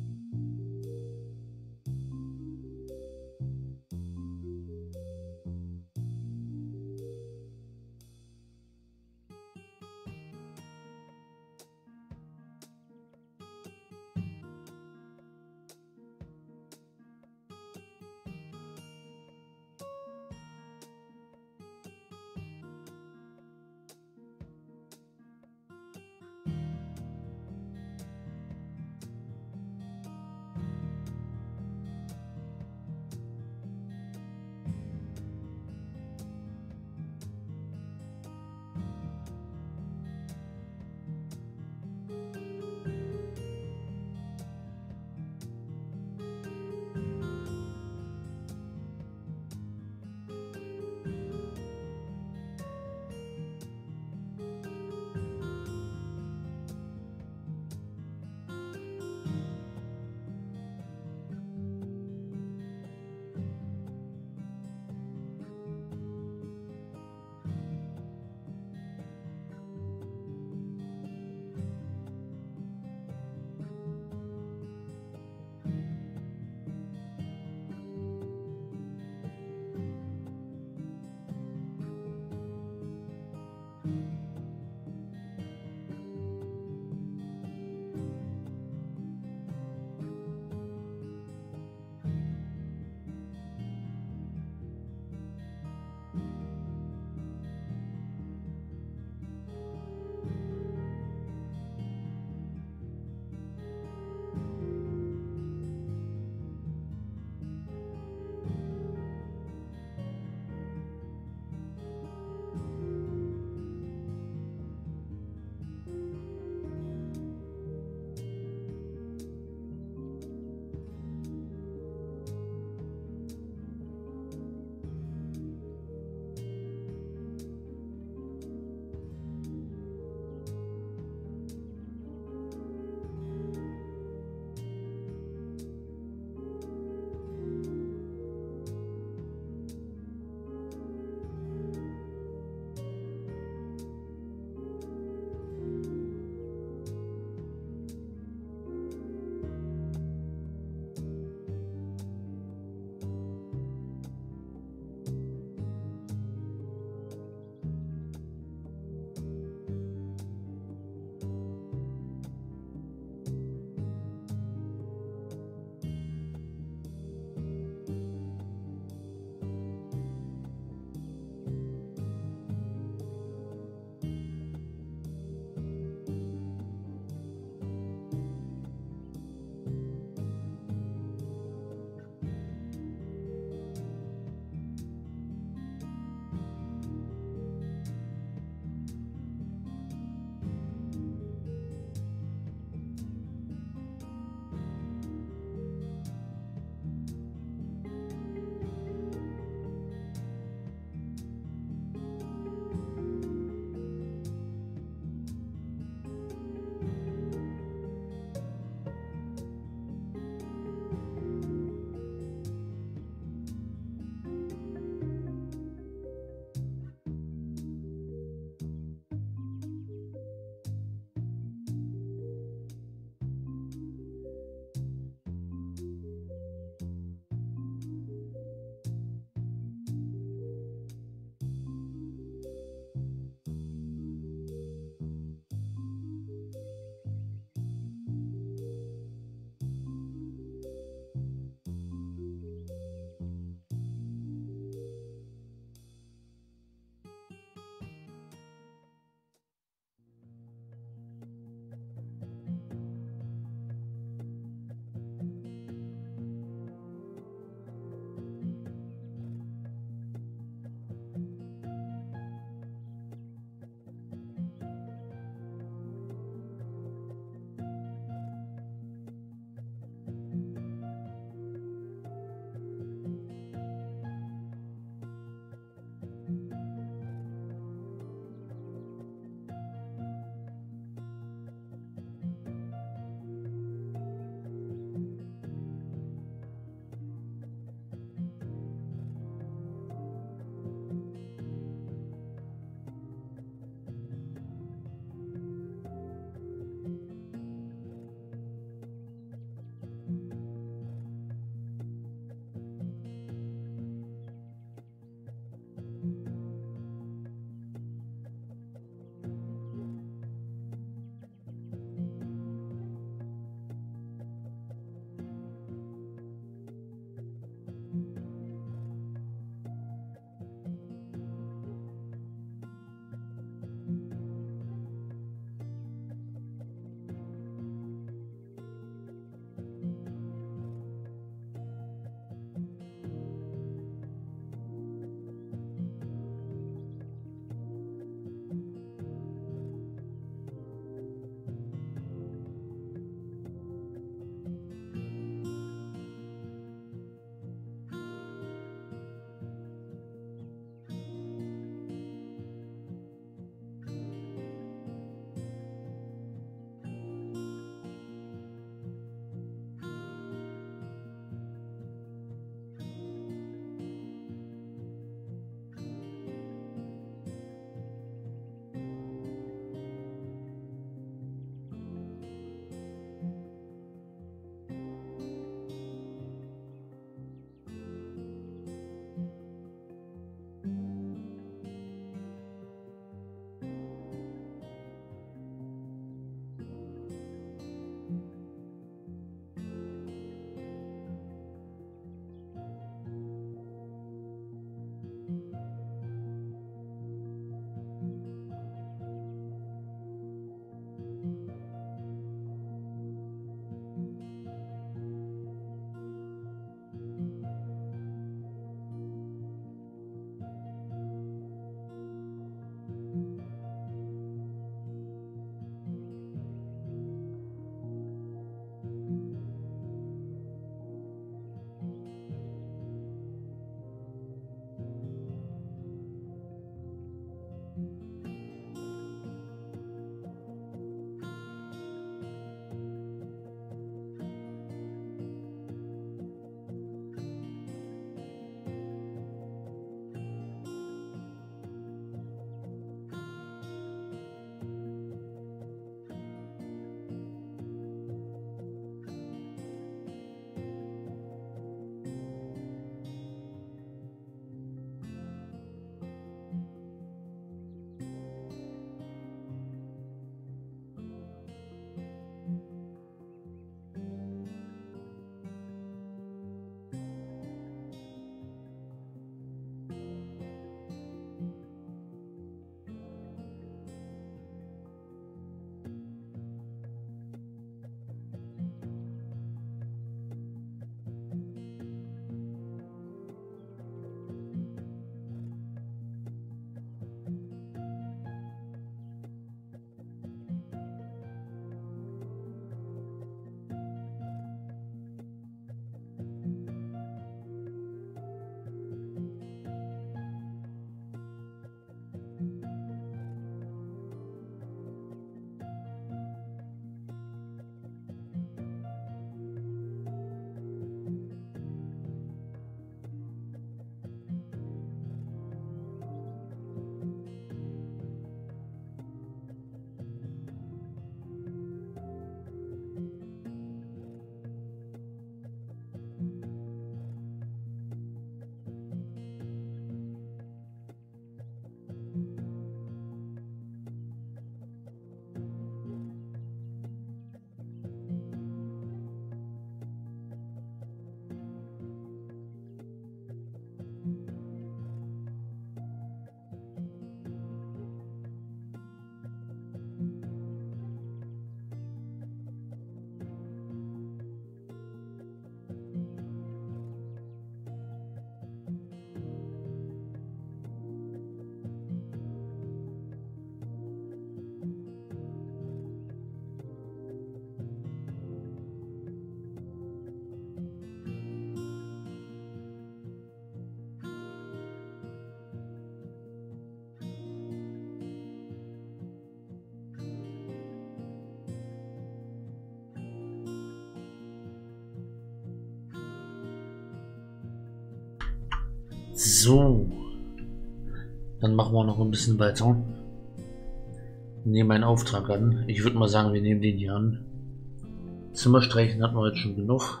So. Dann machen wir noch ein bisschen weiter. Nehmen einen Auftrag an. Ich würde mal sagen, wir nehmen den hier an. Zimmer streichen hatten wir jetzt schon genug.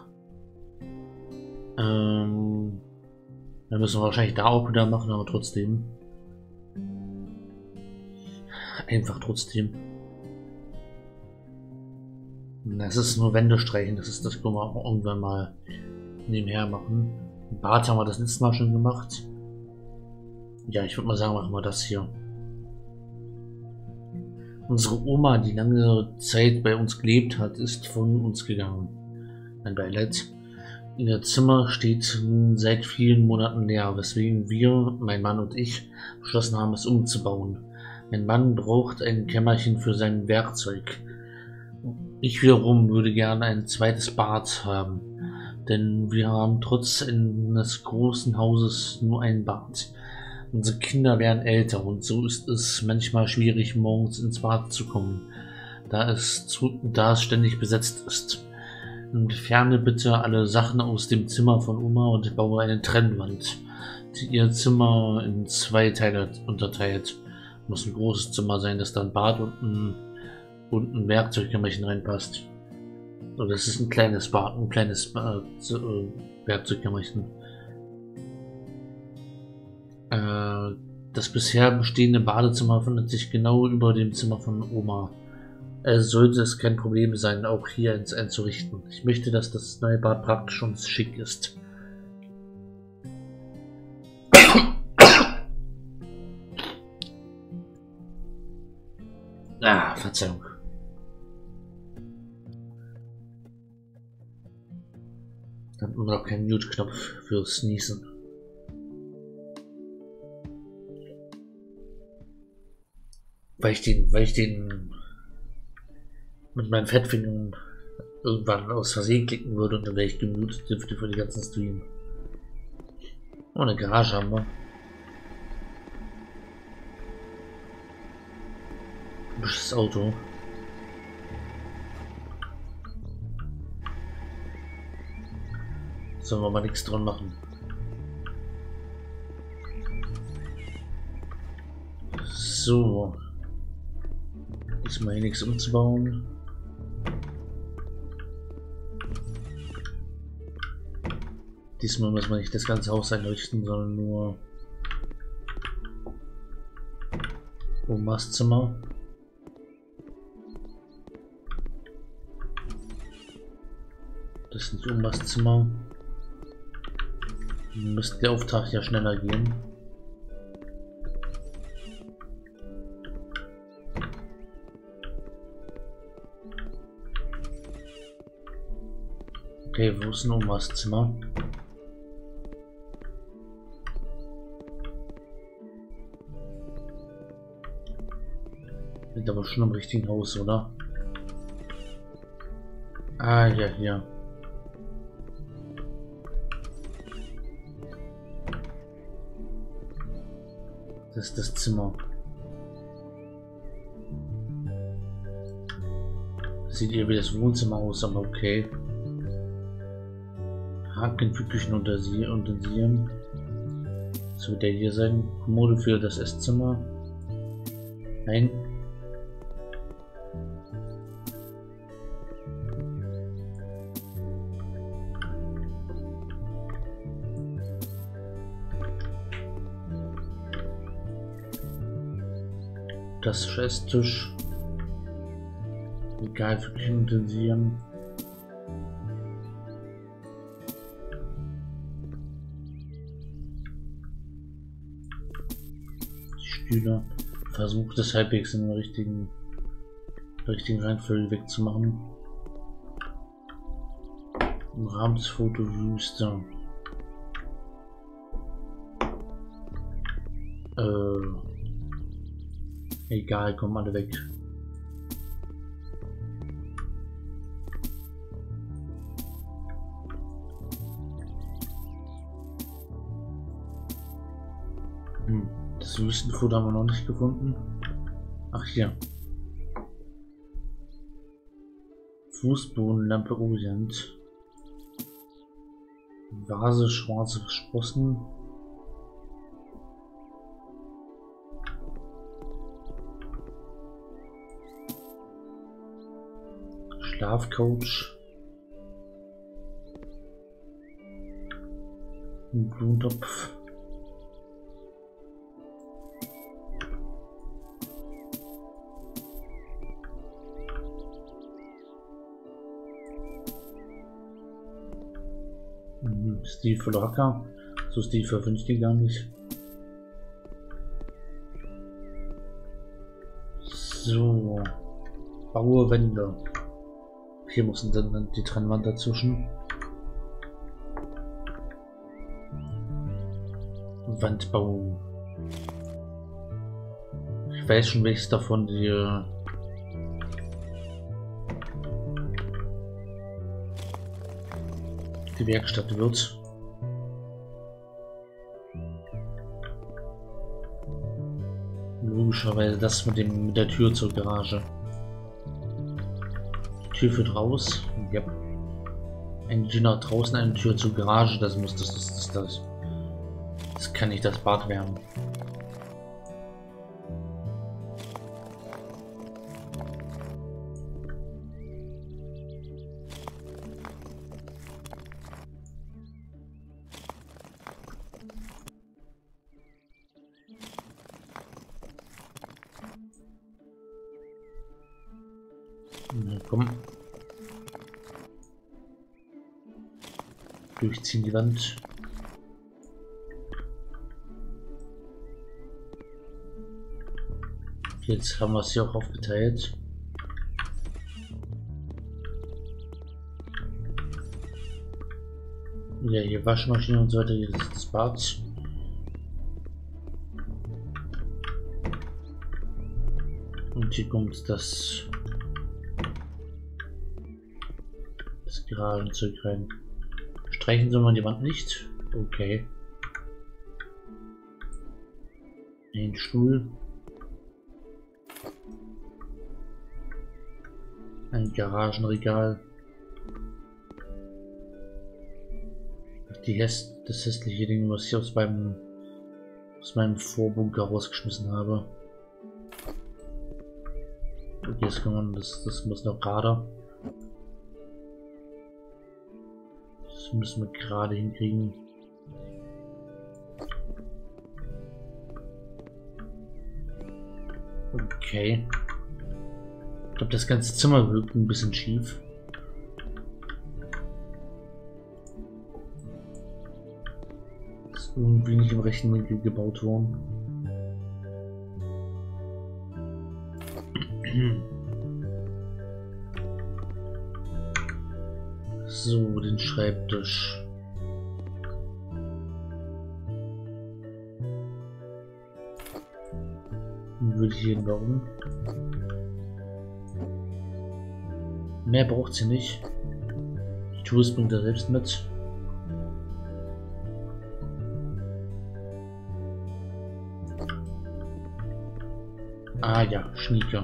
Ähm, dann müssen wir wahrscheinlich da auch wieder machen, aber trotzdem. Einfach trotzdem. Das ist nur Wände streichen, das ist das können wir auch irgendwann mal nebenher machen. Im Bad haben wir das letzte Mal schon gemacht. Ja, ich würde mal sagen, machen wir das hier. Unsere Oma, die lange Zeit bei uns gelebt hat, ist von uns gegangen. Ein Beileid. Ihr Zimmer steht nun seit vielen Monaten leer, weswegen wir, mein Mann und ich, beschlossen haben, es umzubauen. Mein Mann braucht ein Kämmerchen für sein Werkzeug. Ich wiederum würde gerne ein zweites Bad haben, denn wir haben trotz eines großen Hauses nur ein Bad. Unsere Kinder werden älter und so ist es manchmal schwierig, morgens ins Bad zu kommen, da es, zu, da es ständig besetzt ist. Entferne bitte alle Sachen aus dem Zimmer von Oma und baue eine Trennwand, die ihr Zimmer in zwei Teile unterteilt. Muss ein großes Zimmer sein, dass da ein Bad und ein, und ein Werkzeugkämmerchen reinpasst. Oder es ist ein kleines Bad, ein kleines äh, äh, Werkzeugkämmerchen. Äh, das bisher bestehende Badezimmer findet sich genau über dem Zimmer von Oma. Es sollte es kein Problem sein, auch hier eins einzurichten. Ich möchte, dass das neue Bad praktisch und schick ist. Ah, Verzeihung. Dann haben wir noch keinen Mute-Knopf fürs Niesen. Weil ich den, weil ich den mit meinen Fettfingern irgendwann aus Versehen klicken würde und dann wäre ich gemutet dürfte für die ganzen Stream. Oh, eine Garage haben wir. Das Auto. Sollen wir mal nichts dran machen. So. Diesmal hier nichts umzubauen. Diesmal muss man nicht das ganze Haus einrichten, sondern nur Omas Zimmer. Das ist nicht Omas Zimmer. Dann müsste der Auftrag ja schneller gehen. Okay, wo ist ein Omas Zimmer? Sind aber schon im richtigen Haus, oder? Ah, ja, hier. Das ist das Zimmer. Sieht ihr wie das Wohnzimmer aus, aber okay. Haken für Küchenutensilien. Das wird der hier sein. Kommode für das Esszimmer. Nein. Das Esstisch. Egal für Küchenutensilien. Die Stühle. Versucht es halbwegs in der richtigen, der richtigen Reihenfolge wegzumachen. Im Rahmen des Fotowüste. Äh. Egal, kommen alle weg. Hm, das Wüstenfoto haben wir noch nicht gefunden. Ach hier. Fußbodenlampe Orient. Vase schwarze Sprossen. Schlafcoach. Ein Blumentopf. Mhm, Steve oder Hacker. So Steve verwünscht die gar nicht. So. Baue Wände. Hier müssen dann die Trennwand dazwischen. Wandbau. Ich weiß schon, welches davon die die Werkstatt wird. Logischerweise das mit dem mit der Tür zur Garage. Die Tür führt raus. Ja. Eine Tür nach draußen, eine Tür zur Garage. Das muss das das das das. Das kann nicht das Bad wärmen. Na komm. Durchziehen die Wand. Jetzt haben wir es hier auch aufgeteilt. Ja, hier Waschmaschine und so weiter, hier ist das Bad. Und hier kommt das, das Garagenzeug rein. Streichen soll man die Wand nicht? Okay. Ein Stuhl. Ein Garagenregal. Die Häs das hässliche Ding, was ich aus meinem aus meinem Vorbunker rausgeschmissen habe. Okay, das kann man, das, das muss noch gerade. Das müssen wir gerade hinkriegen. Okay. Ich glaube, das ganze Zimmer wirkt ein bisschen schief. Ist irgendwie nicht im rechten Winkel gebaut worden. So, den Schreibtisch. Den würde ich hier bauen. Mehr braucht sie nicht. Die Tools bringt er selbst mit. Ah ja, Schmieke.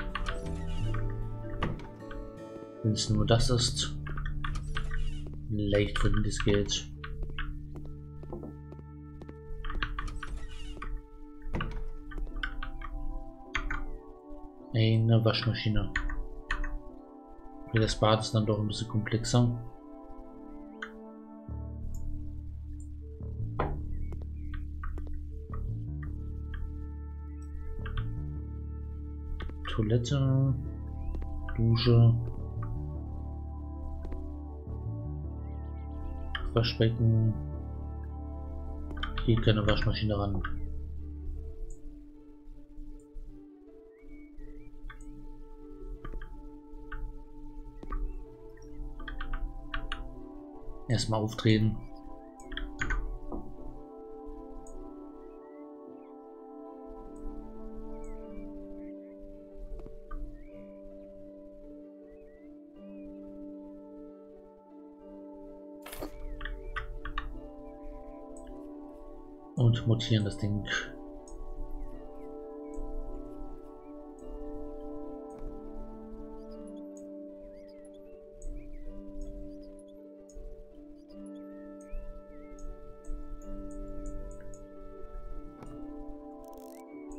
Wenn es nur das ist. Leicht verdientes Geld. Eine Waschmaschine. Okay, das Bad ist dann doch ein bisschen komplexer. Toilette, Dusche, Waschbecken. Hier keine Waschmaschine ran. Erstmal aufdrehen. Und montieren das Ding.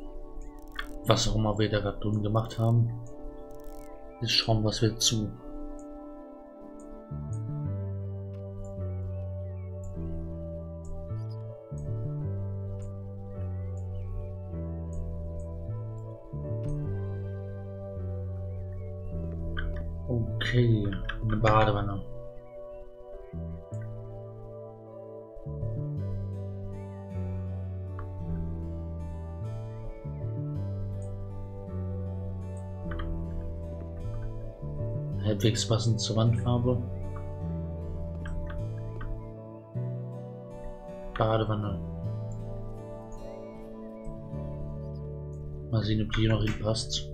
Was auch immer wir da gerade drin gemacht haben. Jetzt schauen wir es wieder zu. Okay, eine Badewanne. Halbwegs passend zur Wandfarbe. Badewanne. Mal sehen, ob die hier noch hinpasst.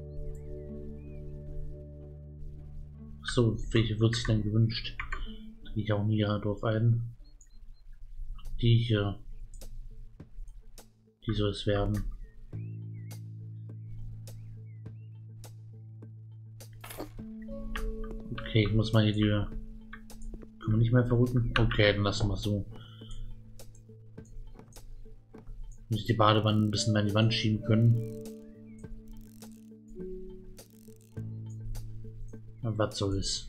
So, welche wird sich denn gewünscht? Da gehe ich auch nie drauf ein. Die hier. Die soll es werden. Okay, ich muss mal hier die... Kann man nicht mehr verrücken? Okay, dann lassen wir es so. Muss ich die Badewanne ein bisschen mehr an die Wand schieben können. Und was soll's?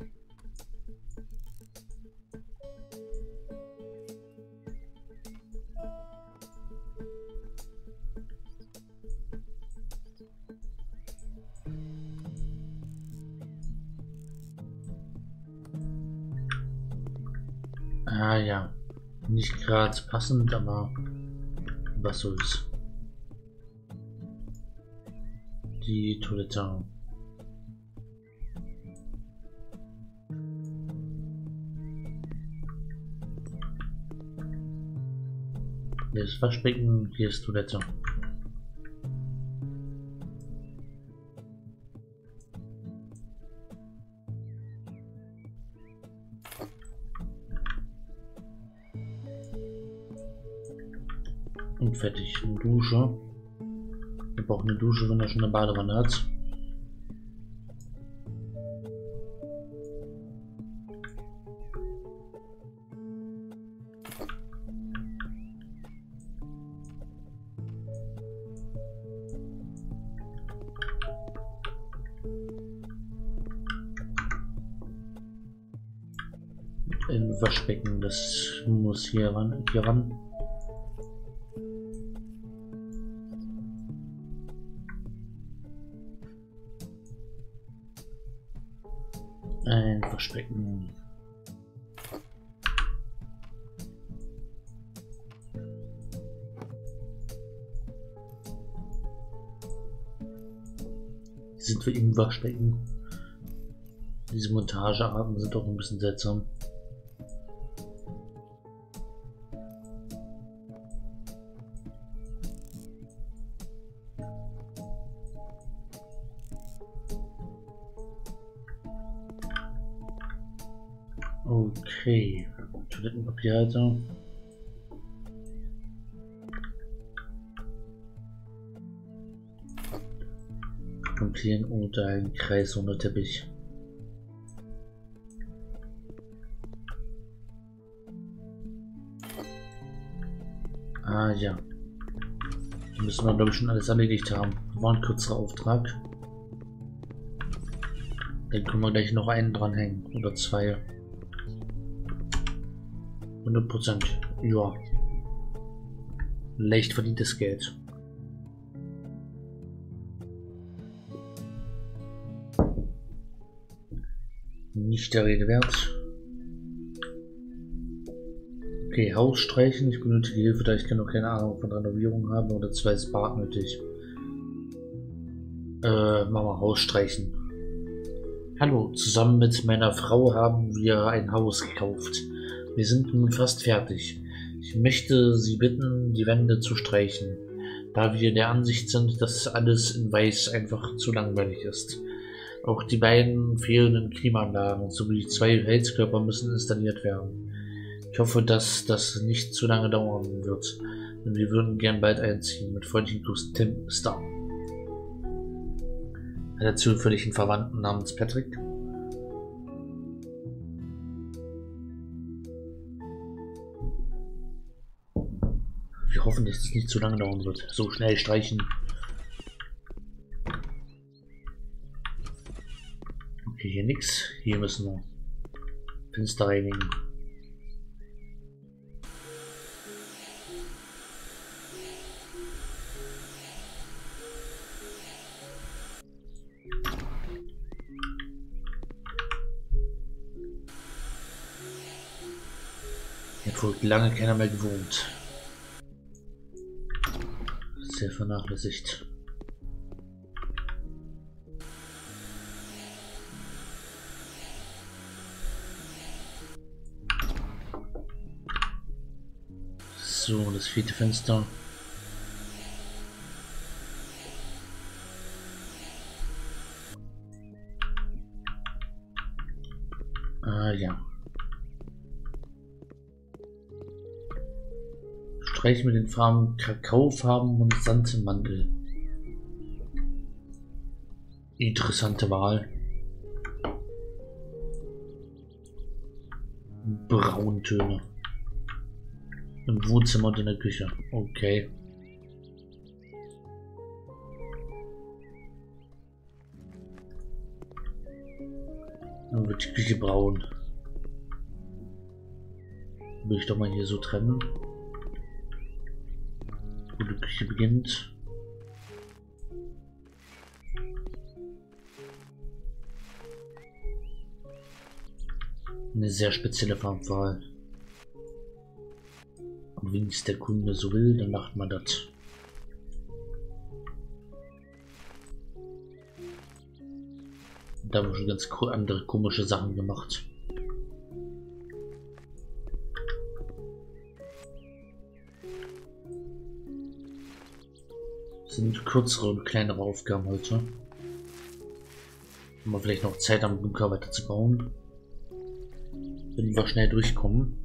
Ah ja, nicht gerade passend, aber was soll's. Die Toilette. Hier ist Waschbecken, hier ist Toilette. Und fertig. Eine Dusche. Wir brauchen eine Dusche, wenn er schon eine Badewanne hat. Ein Waschbecken, das muss hier ran. Hier ran. Ein Waschbecken. Sind wir im Waschbecken? Diese Montagearten sind doch ein bisschen seltsam. Okay, Toilettenpapierhalter. Montieren unter einen Kreis ohne Teppich. Ah ja. Die müssen wir, glaube ich, schon alles erledigt haben. War ein kürzerer Auftrag. Dann können wir gleich noch einen dranhängen. Oder zwei. hundert Prozent. Ja. Leicht verdientes Geld. Nicht der Rede wert. Okay, Haus streichen. Ich benötige Hilfe, da ich noch keine Ahnung von Renovierung habe oder zwei ist Bad nötig. Äh, machen wir Haus streichen. Hallo, zusammen mit meiner Frau haben wir ein Haus gekauft. Wir sind nun fast fertig. Ich möchte Sie bitten, die Wände zu streichen, da wir der Ansicht sind, dass alles in Weiß einfach zu langweilig ist. Auch die beiden fehlenden Klimaanlagen sowie zwei Heizkörper müssen installiert werden. Ich hoffe, dass das nicht zu lange dauern wird, denn wir würden gern bald einziehen. Mit freundlichen Gruß, Tim Star. Einer zufälligen Verwandten namens Patrick. Wir hoffen, dass es nicht zu lange dauern wird. So schnell streichen. Okay, hier nichts. Hier müssen wir. Fenster reinigen. Hier wurde lange keiner mehr gewohnt. Sehr vernachlässigt. So, das vierte Fenster. Ah ja. Streich mit den Farben Kakaofarben und Sandmantel. Interessante Wahl. Brauntöne. Im Wohnzimmer und in der Küche. Okay. Dann wird die Küche braun. Will ich doch mal hier so trennen. Wo die Küche beginnt. Eine sehr spezielle Farbwahl. Und wenn es der Kunde so will, dann macht man das. Da haben wir schon ganz andere komische Sachen gemacht. Das sind kürzere und kleinere Aufgaben heute. Haben wir vielleicht noch Zeit am Bunker weiter zu bauen. Wenn wir schnell durchkommen.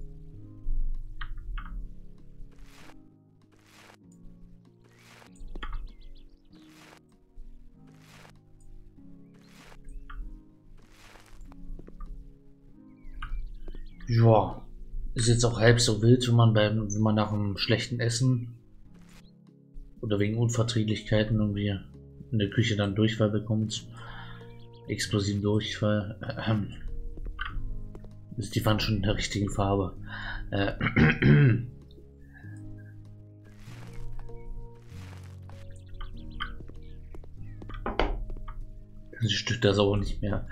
Ja, ist jetzt auch halb so wild, wenn man beim, wenn man nach einem schlechten Essen oder wegen Unverträglichkeiten irgendwie in der Küche dann Durchfall bekommt. Explosiven Durchfall. Ähm, ist die Wand schon in der richtigen Farbe. Äh, das Stück das auch nicht mehr.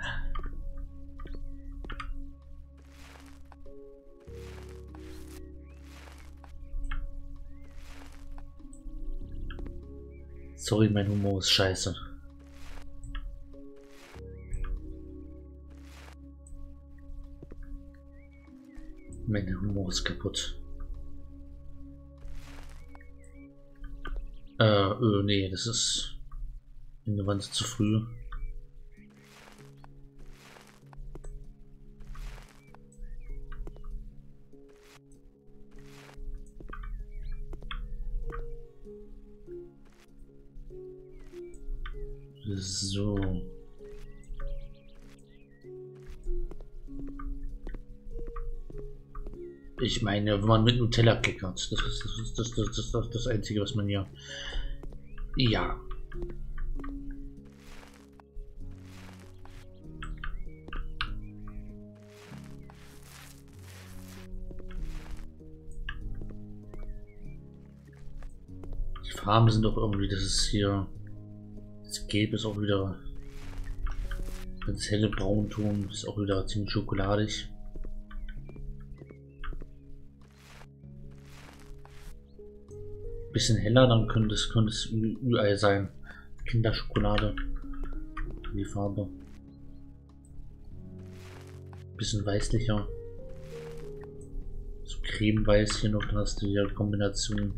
Sorry, mein Humor ist scheiße. Mein Humor ist kaputt. Äh, äh nee, das ist eine Wand zu früh. So. Ich meine, wenn man mit Nutella klickert, das ist das, ist, das, das, das, das, das Einzige, was man ja... Ja. Die Farben sind doch irgendwie, das ist hier... Das Gelb ist auch wieder... Das helle Braunton ist auch wieder ziemlich schokoladig. Bisschen heller, dann könnte es, könnte es Ü-Ei sein. Kinderschokolade. Die Farbe. Bisschen weißlicher. So cremeweiß hier noch, dann hast du hier Kombination.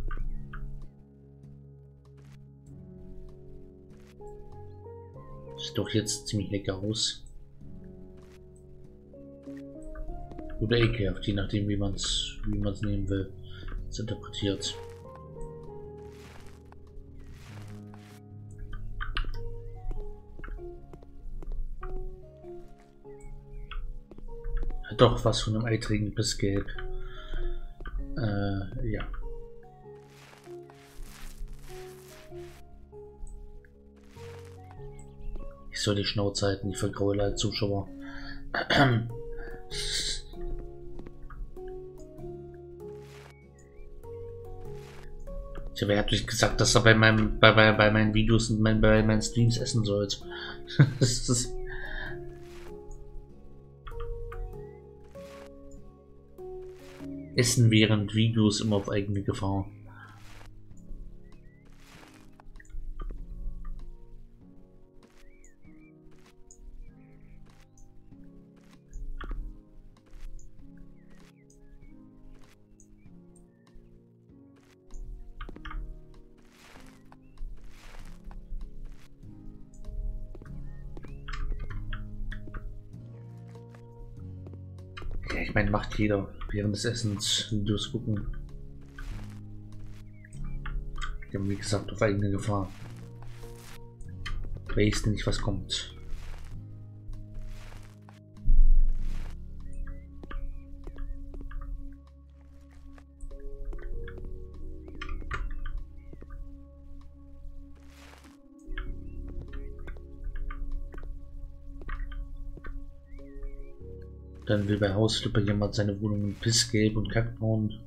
Sieht doch jetzt ziemlich lecker aus. Oder ekelhaft, je nachdem wie man es wie man es nehmen will. Das interpretiert. Hat doch was von einem eitrigen Bissgelb. Äh, ja. Ich soll die Schnauze halten, die vergraule als Zuschauer. Tja, wer hat euch gesagt, dass er bei meinem, bei, bei, bei meinen Videos und mein, bei meinen Streams essen sollt? Das ist Essen während Videos immer auf eigene Gefahr. Ja, ich meine, macht jeder während des Essens Videos gucken. Ja, wie gesagt, auf eigene Gefahr. Weiß nicht, was kommt. Dann will bei Hausflipper jemand seine Wohnung in Pissgelb und Kackbraun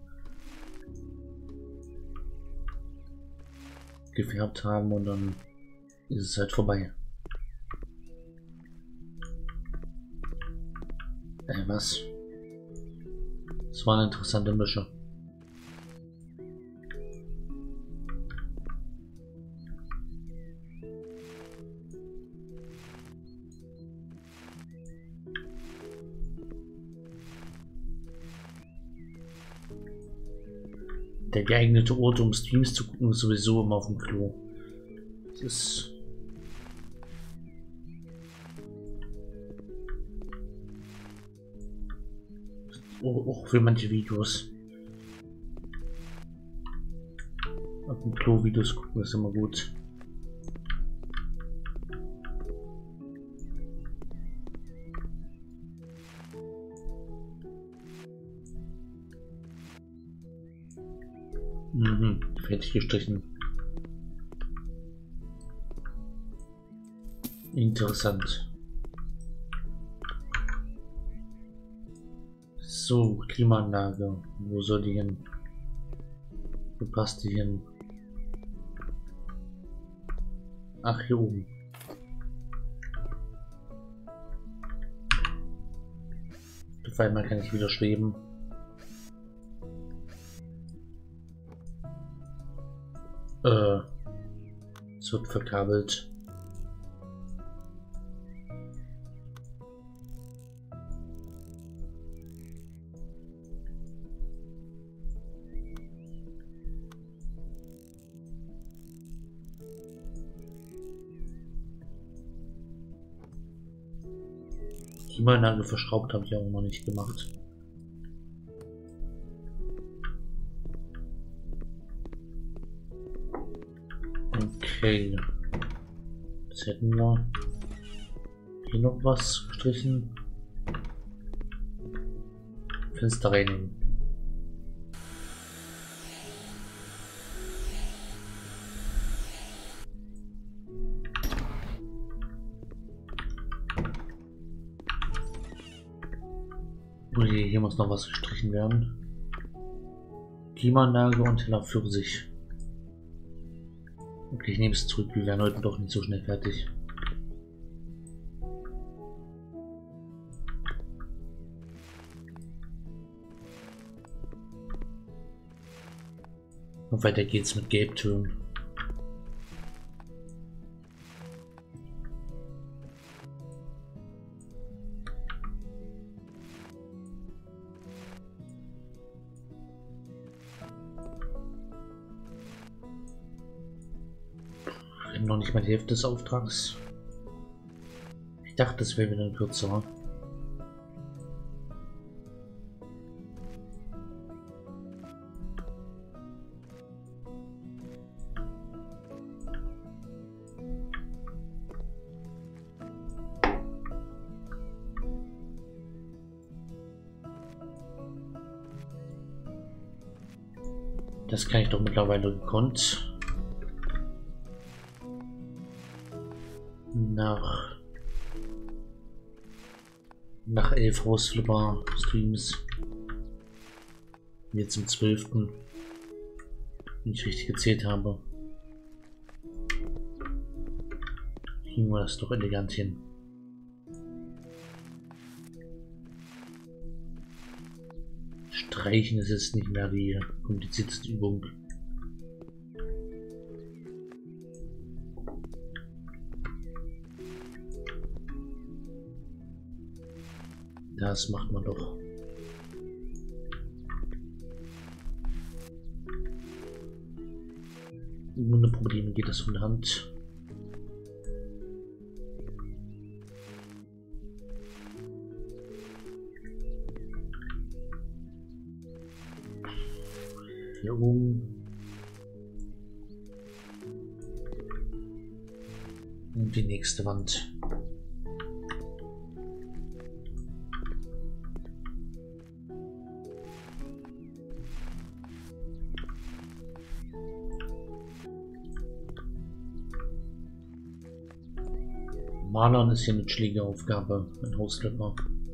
gefärbt haben und dann ist es halt vorbei. Äh, was? Das war eine interessante Mische. Der geeignete Ort, um Streams zu gucken, ist sowieso immer auf dem Klo. Das ist auch für manche Videos. Auf dem Klo Videos gucken ist immer gut. Mhm, fertig gestrichen. Interessant. So, Klimaanlage. Wo soll die hin? Wo passt die hin? Ach, hier oben. Auf einmal kann ich wieder schweben. Äh, es wird verkabelt. Die Klimaanlage verschraubt habe ich auch noch nicht gemacht. Okay, jetzt hätten wir hier noch was gestrichen. Fenster reinigen. Ui, hier muss noch was gestrichen werden. Klimaanlage und Teller Pfirsich. Okay, ich nehme es zurück, wir werden heute doch nicht so schnell fertig. Und weiter geht's mit Gelbtönen. Noch nicht mal die Hälfte des Auftrags. Ich dachte, es wäre wieder kürzer. Das kann ich doch mittlerweile gekonnt. Nach Nach elf Hausflipper Streams. Jetzt zum zwölften. Wenn ich richtig gezählt habe. Kriegen wir das doch elegant hin. Streichen ist jetzt nicht mehr die komplizierteste Übung. Das macht man doch. Ohne Probleme geht das von der Hand. Hier oben. Und die nächste Wand. Malern ist hier eine chillige Aufgabe, ein Hausklipper.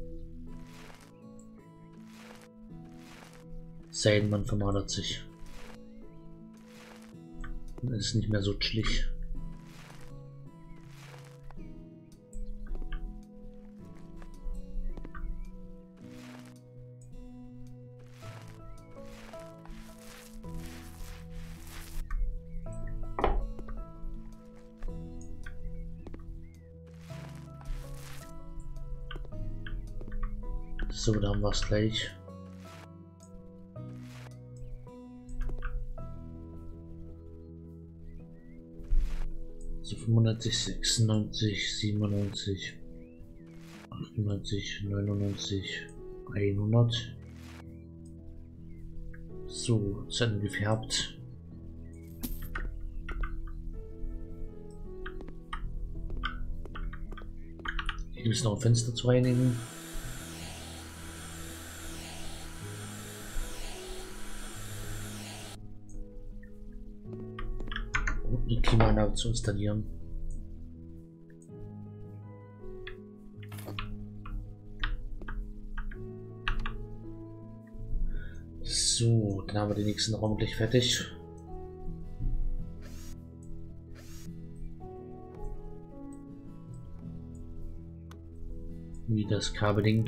Sei denn, man vermalert sich. Dann ist es nicht mehr so chillig. So, da haben wir es gleich. So, fünfundneunzig, sechsundneunzig, siebenundneunzig, achtundneunzig, neunundneunzig, hundert. So, zu Ende gefärbt. Hier ist noch ein Fenster zu reinigen. Die Klimaanlage zu installieren. So, dann haben wir den nächsten Raum gleich fertig. Wie das Kabeling.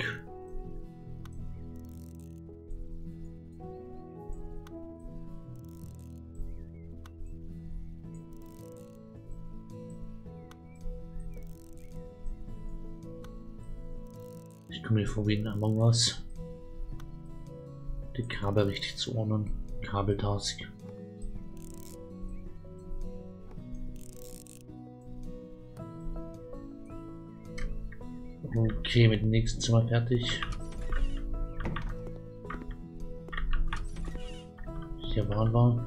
Ich komme mir vor wie ein Among Us. Die Kabel richtig zu ordnen. Kabeltask. Okay, mit dem nächsten Zimmer fertig. Hier waren wir.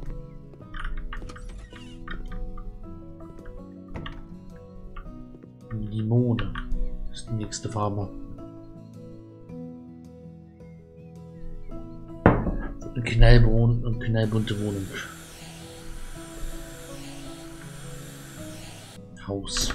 Limone ist die nächste Farbe. Eine knallbun und knallbunte Wohnung. Haus.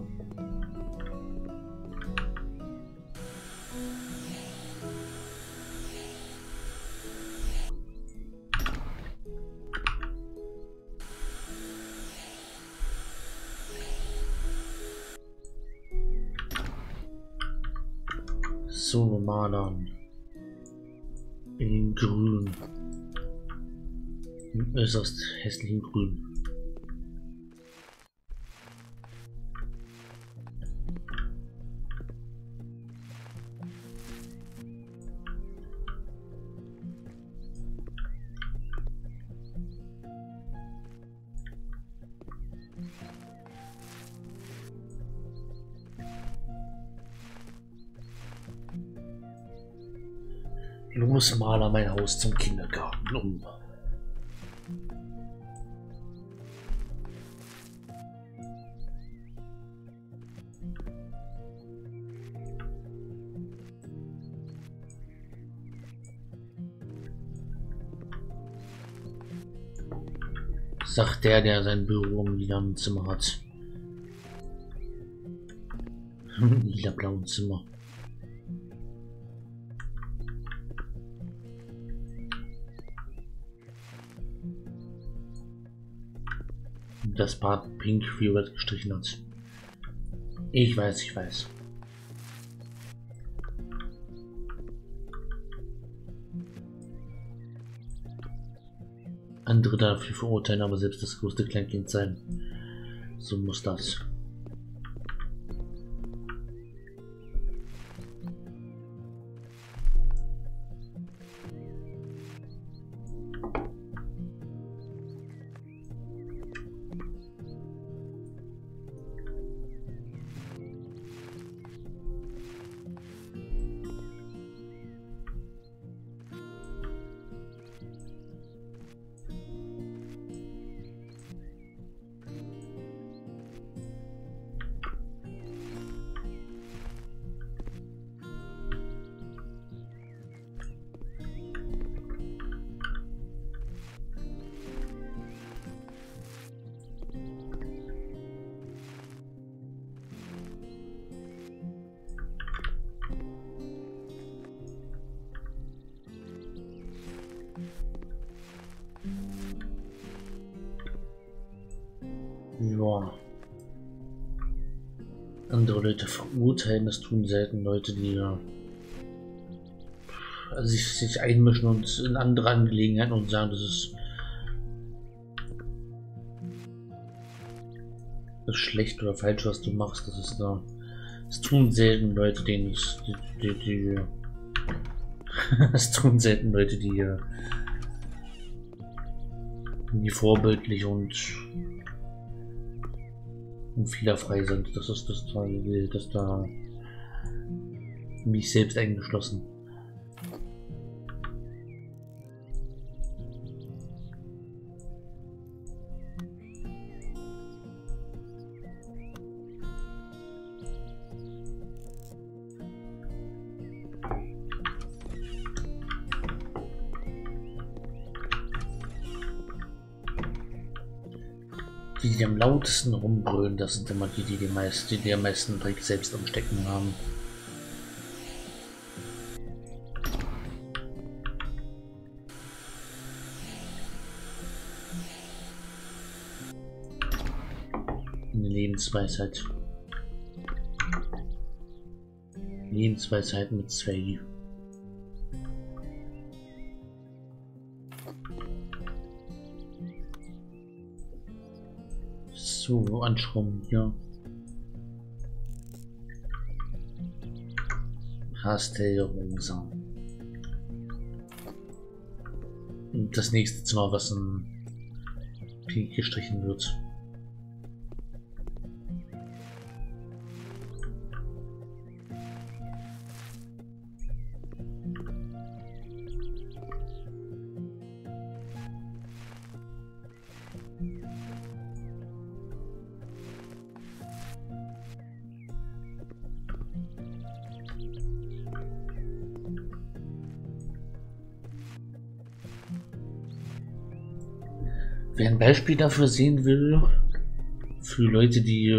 So, malern. In grün. In äußerst hässlichen grün. Los, maler mein Haus zum Kindergarten um. Sagt der, der sein Büro im lilanen Zimmer hat. Lila blauen Zimmer. das Part pink violett gestrichen hat. Ich weiß, ich weiß. Andere dafür verurteilen, aber selbst das größte Kleinkind sein. So muss das. Ja. Andere Leute verurteilen, das tun selten Leute, die also sich, sich einmischen und in andere Angelegenheiten und sagen, das ist, das ist schlecht oder falsch, was du machst. Das ist da. Das tun selten Leute, denen es, die, die, die das tun selten Leute, die, die vorbildlich und und fehlerfrei sind. Das ist das da, das da mich selbst eingeschlossen. Die, die am lautesten rumbrüllen, das sind immer die, die die, meist, die, die am meisten Dreck selbst am Stecken haben. Eine Lebensweisheit. Lebensweisheit mit zwei. So, anschrauben hier. Pastellrosa. Und das nächste Zimmer, was in pink gestrichen wird. Wer ein Beispiel dafür sehen will, für Leute, die,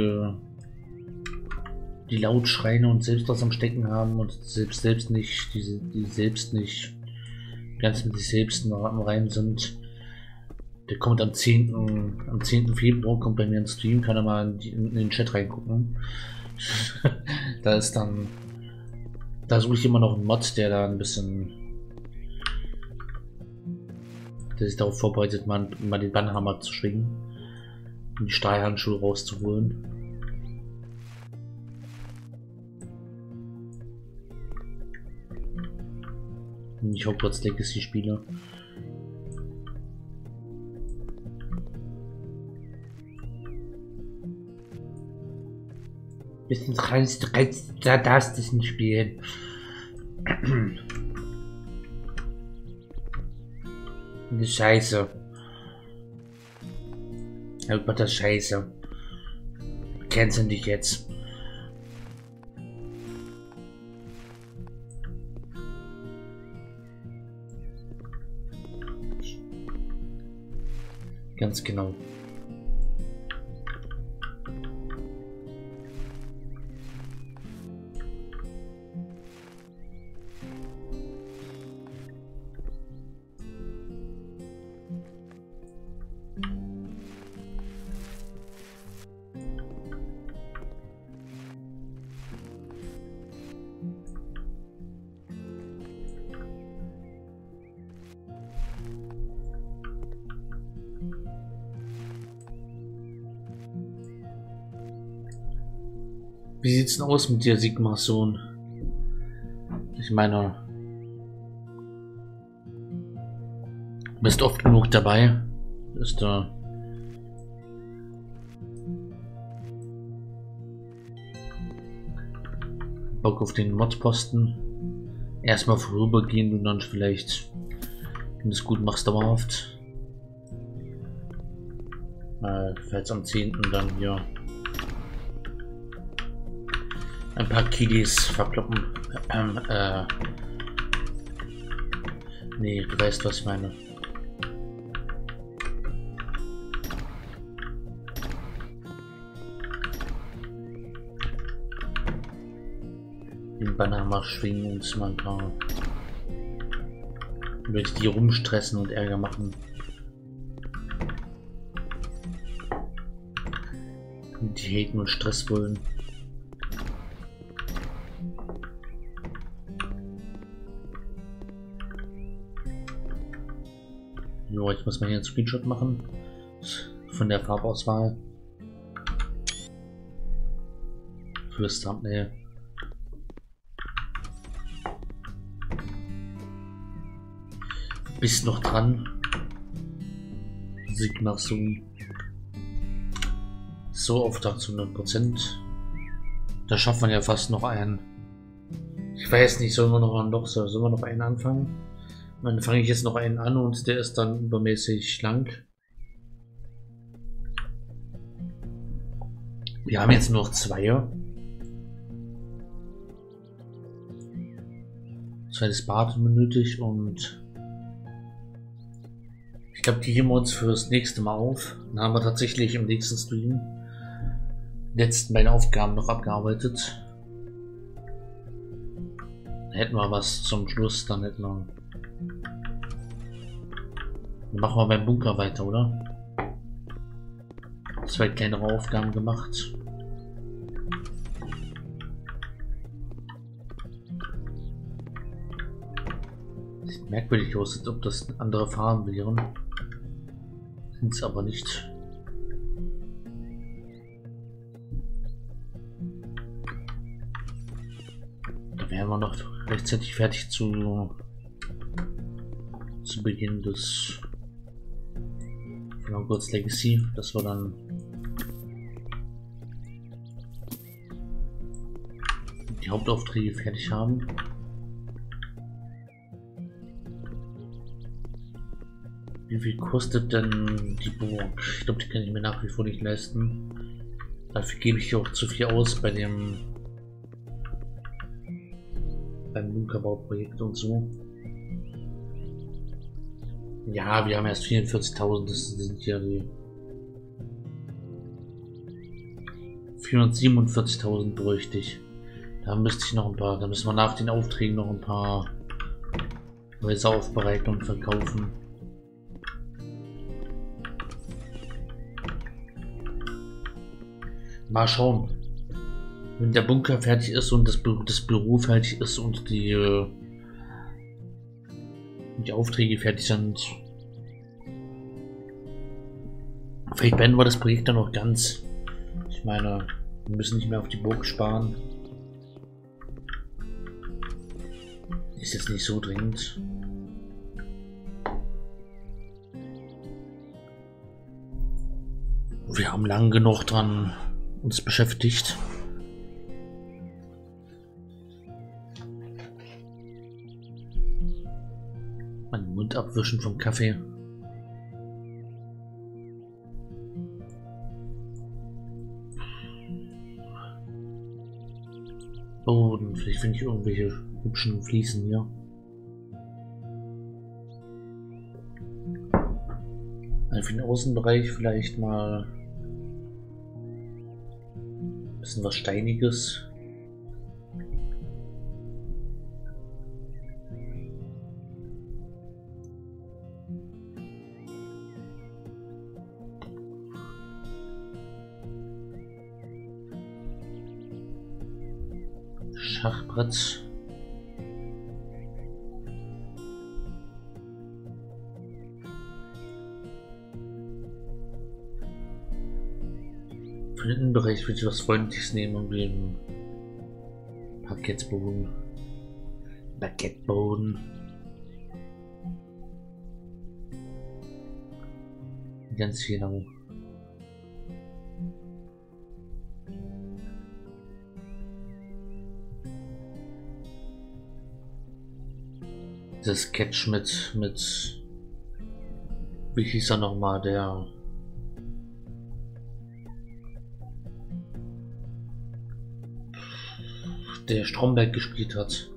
die laut schreien und selbst was am Stecken haben und selbst selbst nicht, die, die selbst nicht ganz mit sich selbst am Reinen sind, der kommt am zehnten am zehnten Februar, kommt bei mir ins Stream, kann er mal in, die, in den Chat reingucken. Da ist dann, da suche ich immer noch einen Mod, der da ein bisschen, der sich darauf vorbereitet, mal, mal den Bannhammer zu schwingen und die Stahlhandschuhe rauszuholen. Und ich Hogwarts Legacy spiele. Bisschen dreist, da darfst du nicht spielen. Die Scheiße. Oh Gott, das Scheiße. Canceln dich jetzt. Ganz genau. Wie sieht's denn aus mit dir, Sigmar-Sohn? Ich meine, du bist oft genug dabei. Ist da Bock auf den Modposten? Erstmal vorübergehen und dann vielleicht, wenn du es gut machst, dauerhaft. Äh, falls am zehnten dann hier ein paar Kiddies verkloppen. Ähm, äh. Nee, du weißt, was ich meine. Den Banner mal schwingen und mal ein paar. Würde ich die rumstressen und Ärger machen. Die haten und Stress wollen. Jo, jetzt muss man hier einen Screenshot machen von der Farbauswahl fürs Thumbnail. Bist noch dran? Sigmar-Sohn. So auf zu hundert Prozent. Da schafft man ja fast noch einen. Ich weiß nicht, sollen wir noch einen, doch, sollen wir noch einen anfangen? Dann fange ich jetzt noch einen an und der ist dann übermäßig schlank. Wir haben jetzt nur noch zwei. Zweites Bad benötigt und ich glaube, die heben wir uns für das nächste Mal auf. Dann haben wir tatsächlich im nächsten Stream die letzten beiden Aufgaben noch abgearbeitet. Dann hätten wir was zum Schluss, dann hätten wir. Dann machen wir beim Bunker weiter, oder? Zwei kleinere Aufgaben gemacht. Sieht merkwürdig aus, als ob das andere Farben wären. Sind es aber nicht. Da wären wir noch rechtzeitig fertig zu, zu Beginn des von Hogwarts Legacy, dass wir dann die Hauptaufträge fertig haben. Wie viel kostet denn die Burg? Ich glaube, die kann ich mir nach wie vor nicht leisten. Dafür gebe ich auch zu viel aus bei dem beim Bunkerbauprojekt und so. Ja, wir haben erst vierundvierzigtausend, das sind ja die vierhundertsiebenundvierzigtausend bräuchte ich. Da müsste ich noch ein paar, da müssen wir nach den Aufträgen noch ein paar Häuser aufbereiten und verkaufen. Mal schauen. Wenn der Bunker fertig ist und das, Bü das Büro fertig ist und die, äh, die Aufträge fertig sind, vielleicht beenden wir das Projekt dann noch ganz. Ich meine, wir müssen nicht mehr auf die Burg sparen. Ist jetzt nicht so dringend. Wir haben lang genug dran uns beschäftigt. Meinen Mund abwischen vom Kaffee. Boden, vielleicht finde ich irgendwelche hübschen Fliesen hier. Also für den Außenbereich vielleicht mal ein bisschen was Steiniges. Schachbrett. Für Für den Innenbereich würde ich was Freundliches nehmen und den Parkettboden. Parkettboden. Ganz genau. Das Sketch mit, mit, wie hieß er nochmal, der, der Stromberg gespielt hat.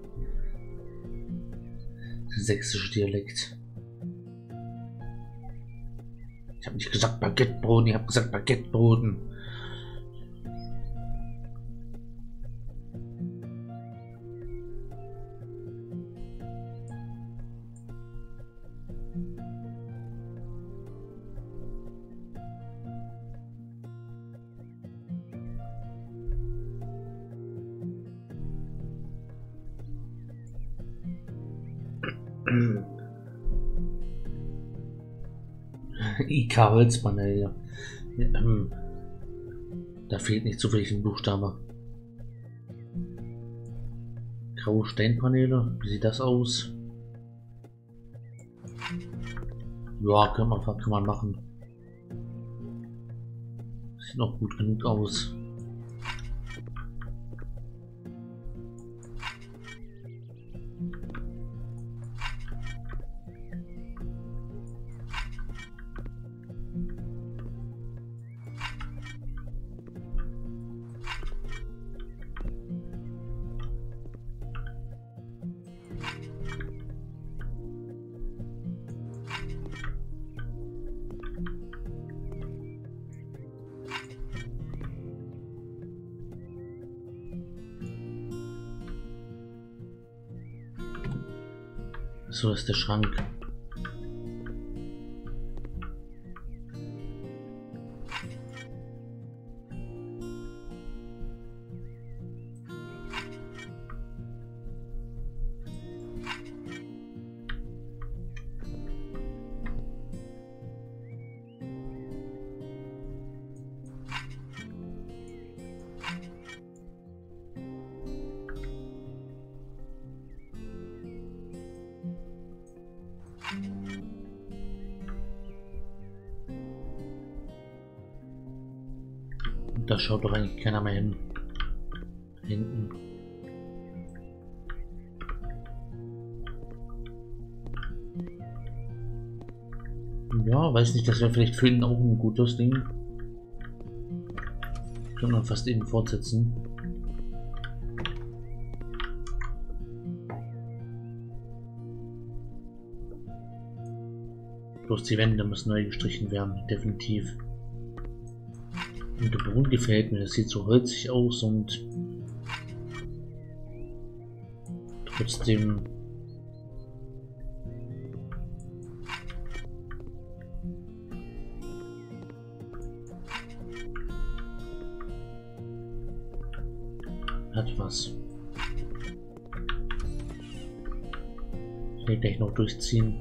Der sächsische Dialekt. Ich habe nicht gesagt Baguetteboden, ich habe gesagt Baguetteboden. I K Holzpanel, ja. Ja, ähm, da fehlt nicht zufällig ein Buchstabe. Graue Steinpaneele, wie sieht das aus? Ja, kann man, kann man machen. Sieht noch gut genug aus. So ist der Schrank. Da schaut doch eigentlich keiner mehr hin. Hinten. Ja, weiß nicht, das wäre vielleicht für ihn auch ein gutes Ding. Können wir fast eben fortsetzen. Bloß die Wände müssen neu gestrichen werden, definitiv. Und der Boden gefällt mir, das sieht so holzig aus und trotzdem hat was. Ich will gleich noch durchziehen.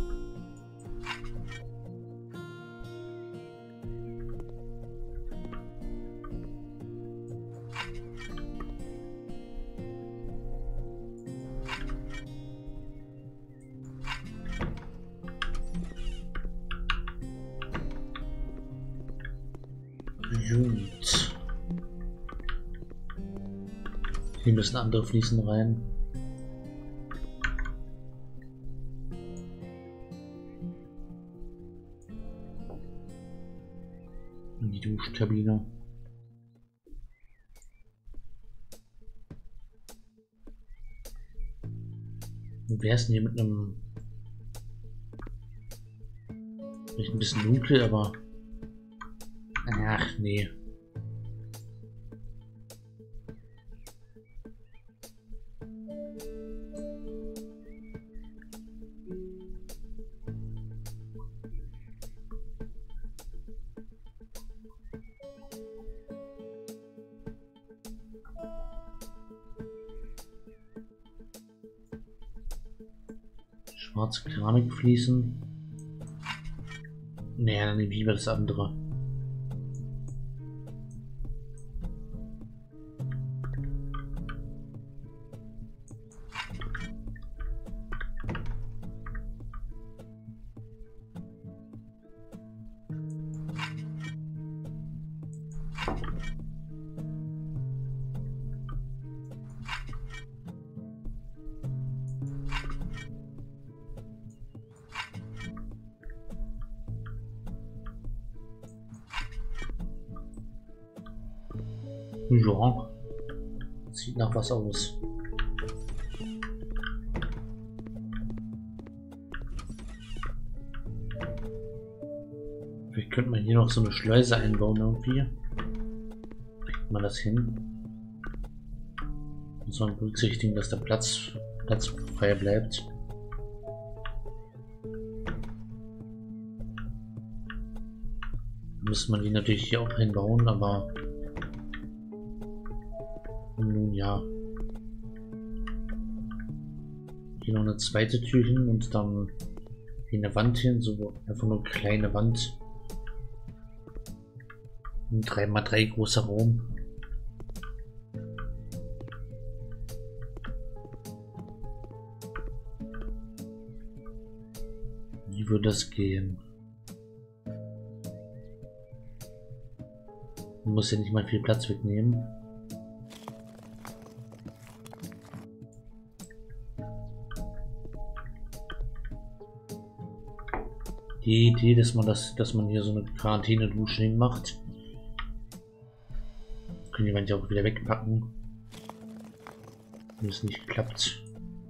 Gut. Hier müssen andere Fliesen rein. In die Duschkabine. Wer ist denn hier mit einem... Vielleicht ein bisschen dunkel, aber... Ach, nee. Schwarze Keramikfliesen. Nee, dann nehme ich lieber das andere. Ja, sieht nach was aus. Vielleicht könnte man hier noch so eine Schleuse einbauen irgendwie. Kriegt man das hin? Muss man berücksichtigen, dass der Platz, Platz frei bleibt. Müsste man die natürlich hier auch hinbauen, aber nun ja. Hier noch eine zweite Tür hin und dann hier eine Wand hin, so einfach nur eine kleine Wand. Ein drei mal drei großer Raum. Wie würde das gehen? Man muss ja nicht mal viel Platz wegnehmen. Die Idee, dass man das, dass man hier so eine Quarantäne-Dusche hinmacht, können die manche auch wieder wegpacken, wenn es nicht klappt.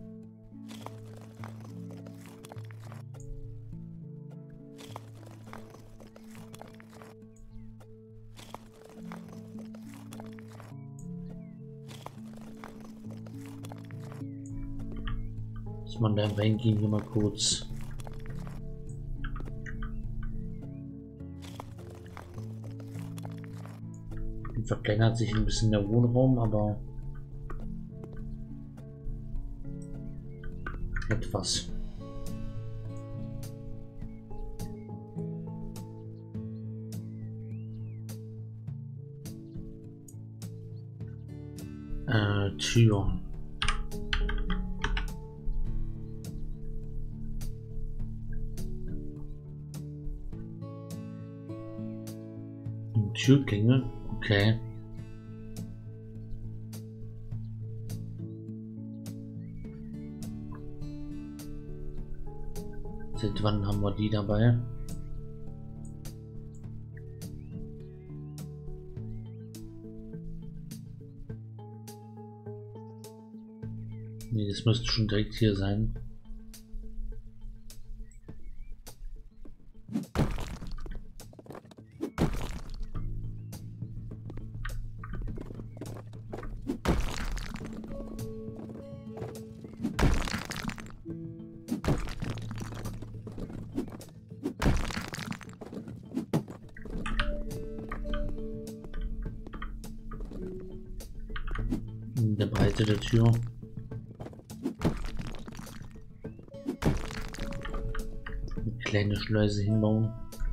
Muss man da reingehen, hier mal kurz. Verkleinert sich ein bisschen der Wohnraum, aber etwas. Äh, Tür. Türklingel. Okay. Seit wann haben wir die dabei? Nee, das müsste schon direkt hier sein. In der Breite der Tür. Eine kleine Schleuse hinbauen.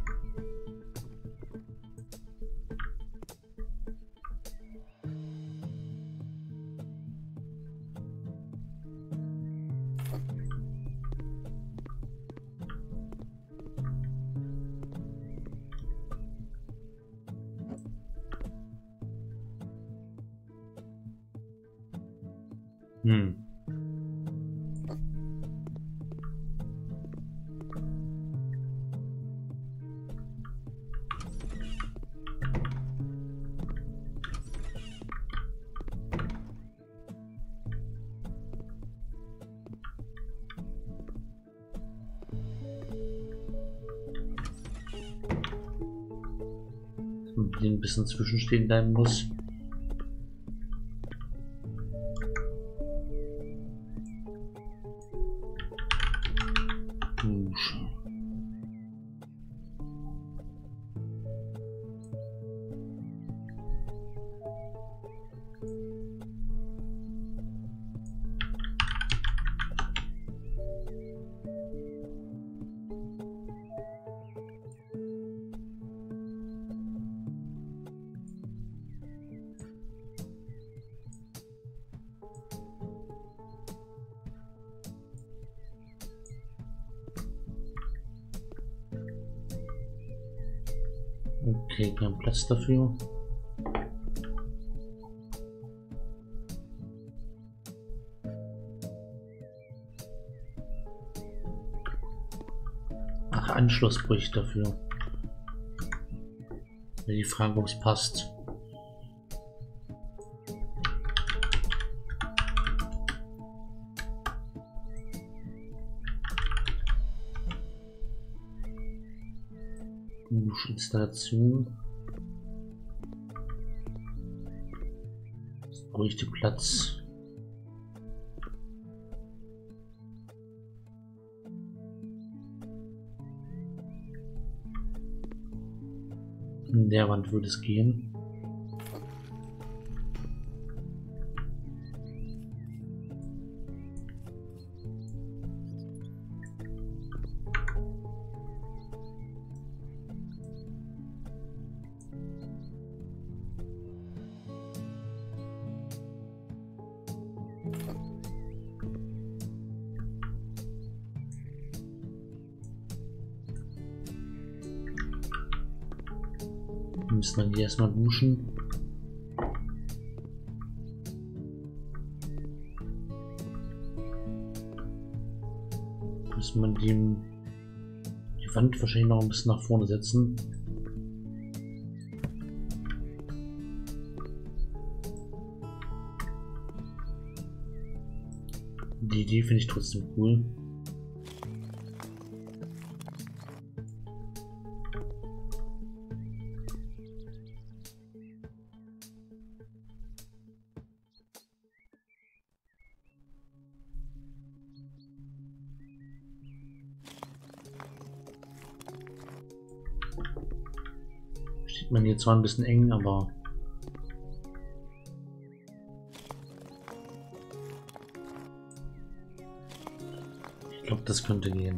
Hm. Und hier ein bisschen zwischenstehen bleiben muss. Okay, kein Platz dafür. Ach, Anschluss bräuchte ich dafür. Die Frage, ob es passt. Installation. Das bräuchte Platz. In der Wand würde es gehen. Müssen wir die erstmal duschen. Müssen wir die, die Wand wahrscheinlich noch ein bisschen nach vorne setzen. Die Idee finde ich trotzdem cool. Steht man hier zwar ein bisschen eng, aber ich glaube, das könnte gehen.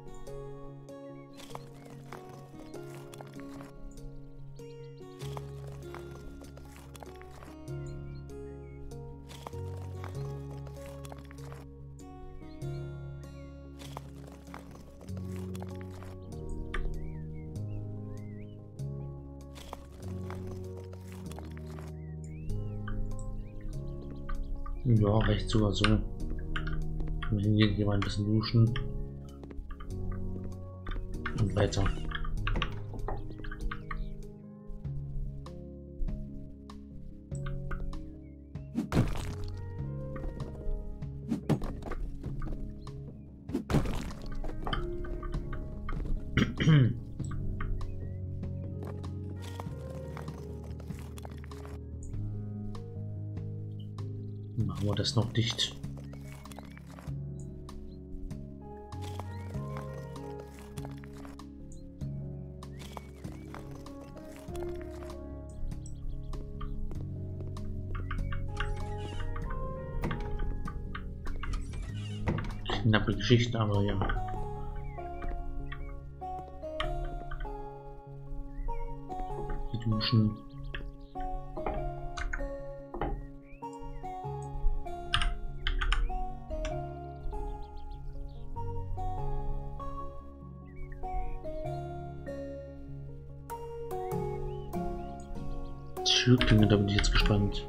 Ja, recht sogar so. Hingehen, gehen wir ein bisschen duschen. Und weiter. Machen wir das noch dicht. Knappe Geschichte, aber ja. Die Duschen. Türklinge, da bin ich jetzt gespannt.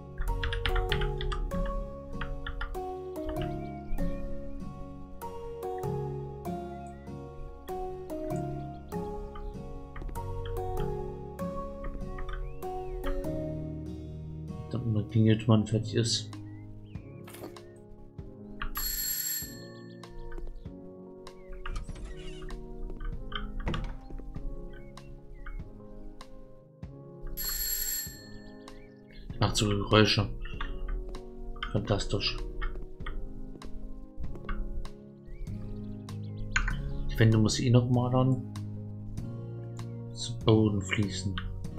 Dann klingelt man, fertig ist. Macht so Geräusche. Fantastisch. Die Wände muss ich eh noch malern. Zu Boden fließen.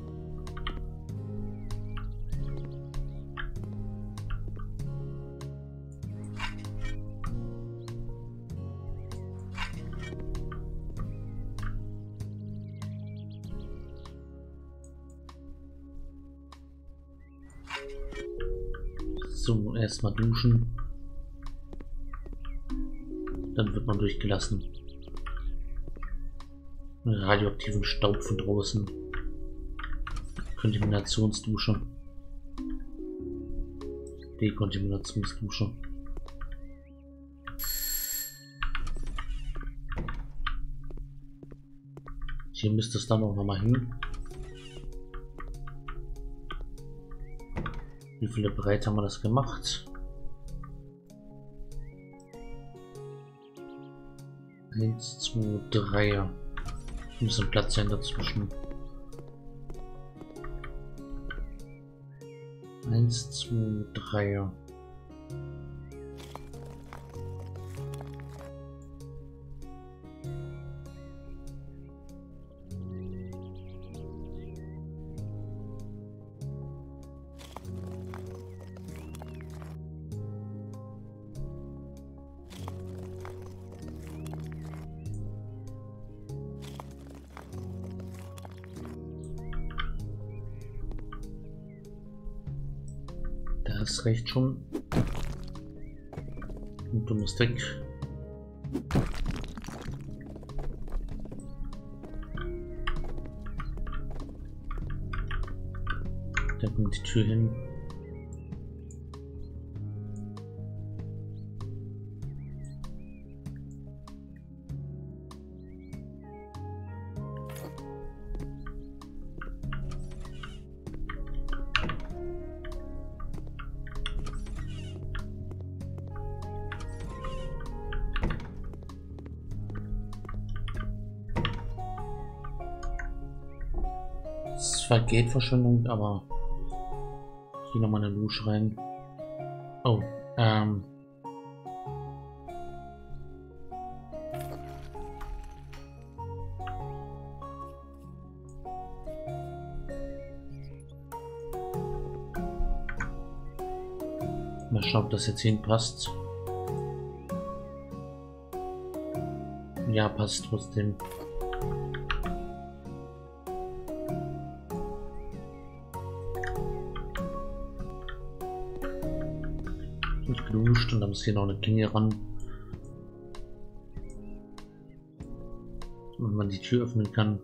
So, erstmal duschen. Dann wird man durchgelassen. Radioaktiven Staub von draußen. Kontaminationsdusche. Dekontaminationsdusche. Hier müsste es dann auch noch mal hin. Wie viele breit haben wir das gemacht? Eins, zwei, drei. Ein bisschen Platz sein dazwischen. Eins, zwei, drei. Das reicht schon. Und du musst weg. Da kommt die Tür hin. Zwar Geldverschwendung, aber hier nochmal eine Dusche rein. Oh, ähm. Mal schauen, ob das jetzt hinpasst. Ja, passt trotzdem. Geduscht und dann muss hier noch eine Klinge ran, wenn man die Tür öffnen kann.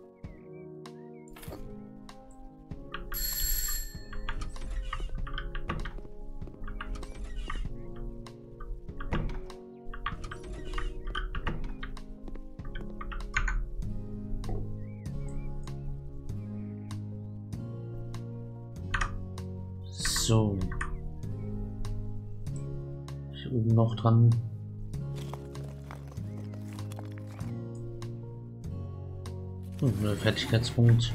So. Oben noch dran. Und ein Fertigkeitspunkt.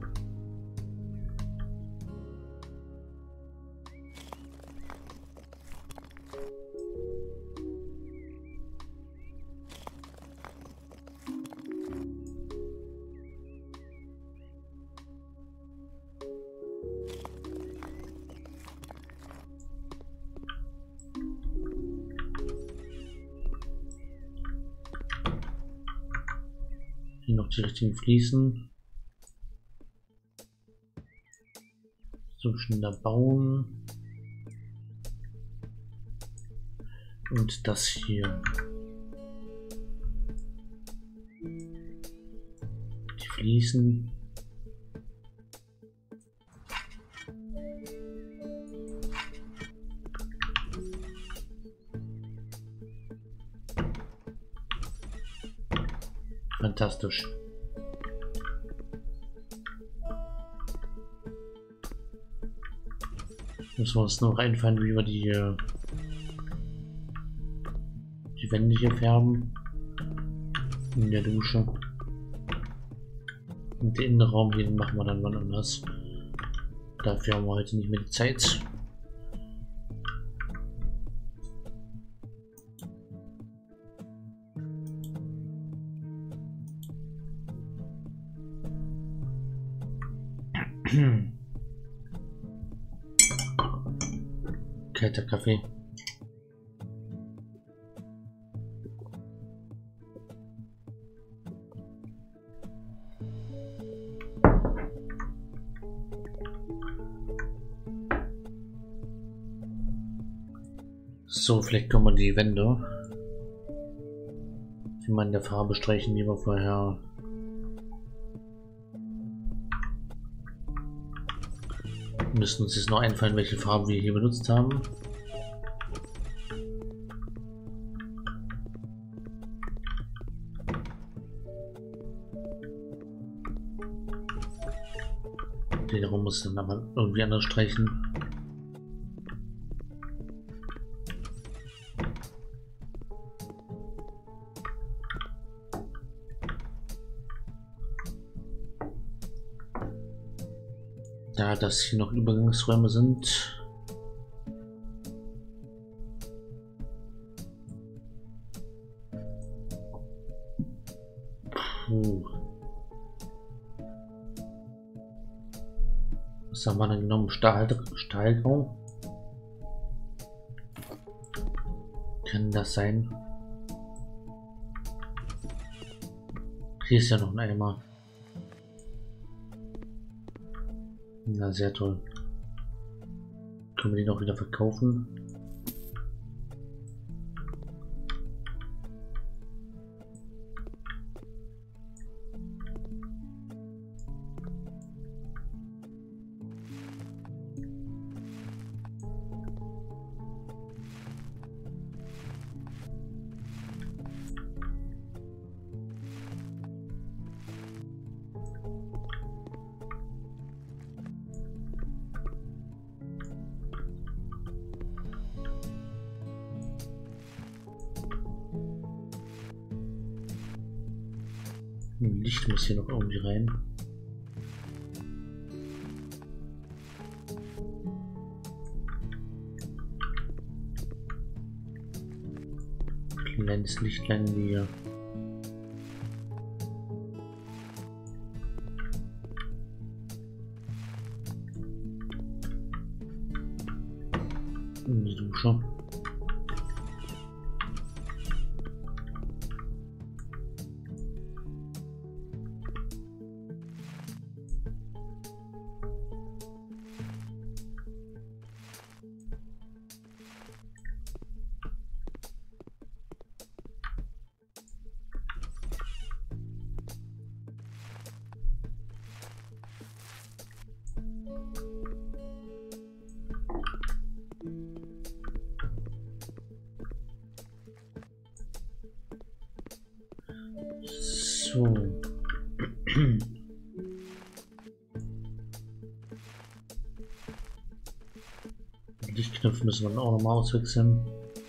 Hier noch die richtigen Fliesen. So schneller bauen. Und das hier. Die Fliesen. Fantastisch. Müssen wir uns noch einfallen, wie wir die, die Wände hier färben. In der Dusche. Und den Innenraum hier machen wir dann wann anders. Dafür haben wir heute nicht mehr die Zeit. Kalter Kaffee. So, vielleicht können wir die Wände, wie man in der Farbe streichen, die wir vorher müssen uns jetzt noch einfallen, welche Farbe wir hier benutzt haben. Den Raum muss dann aber irgendwie anders streichen. Da das hier noch Übergangsräume sind. Puh. Was haben wir denn genommen? Stahl, Stahlgrau? Kann das sein? Hier ist ja noch ein Eimer. Na, sehr toll. Können wir den auch wieder verkaufen? Licht muss hier noch irgendwie rein. Kleines Lichtlein hier. In die Dusche. So. Die Lichtknöpfe müssen wir dann auch nochmal auswechseln.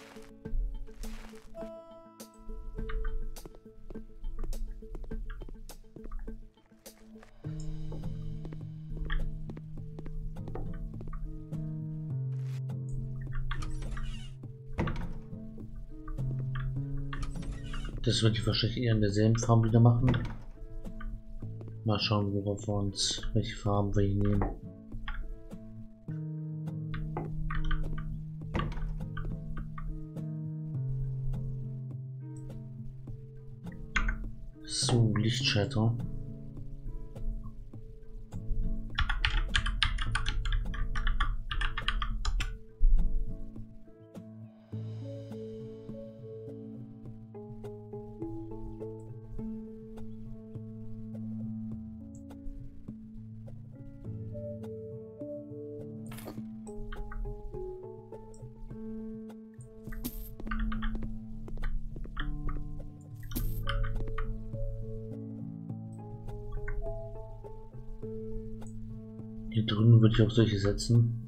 Das würde ich wahrscheinlich eher in derselben Farbe wieder machen. Mal schauen, worauf wir uns, welche Farben wir hier nehmen. So, Lichtschalter. Hier drüben würde ich auch solche setzen.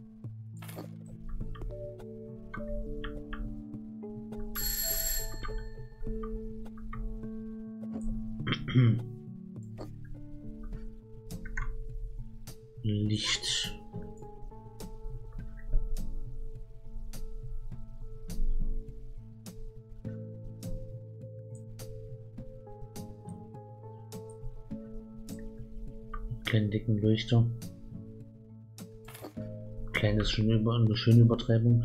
Licht. Kleinen dicken Leuchter. Kleines schon über eine schöne Übertreibung.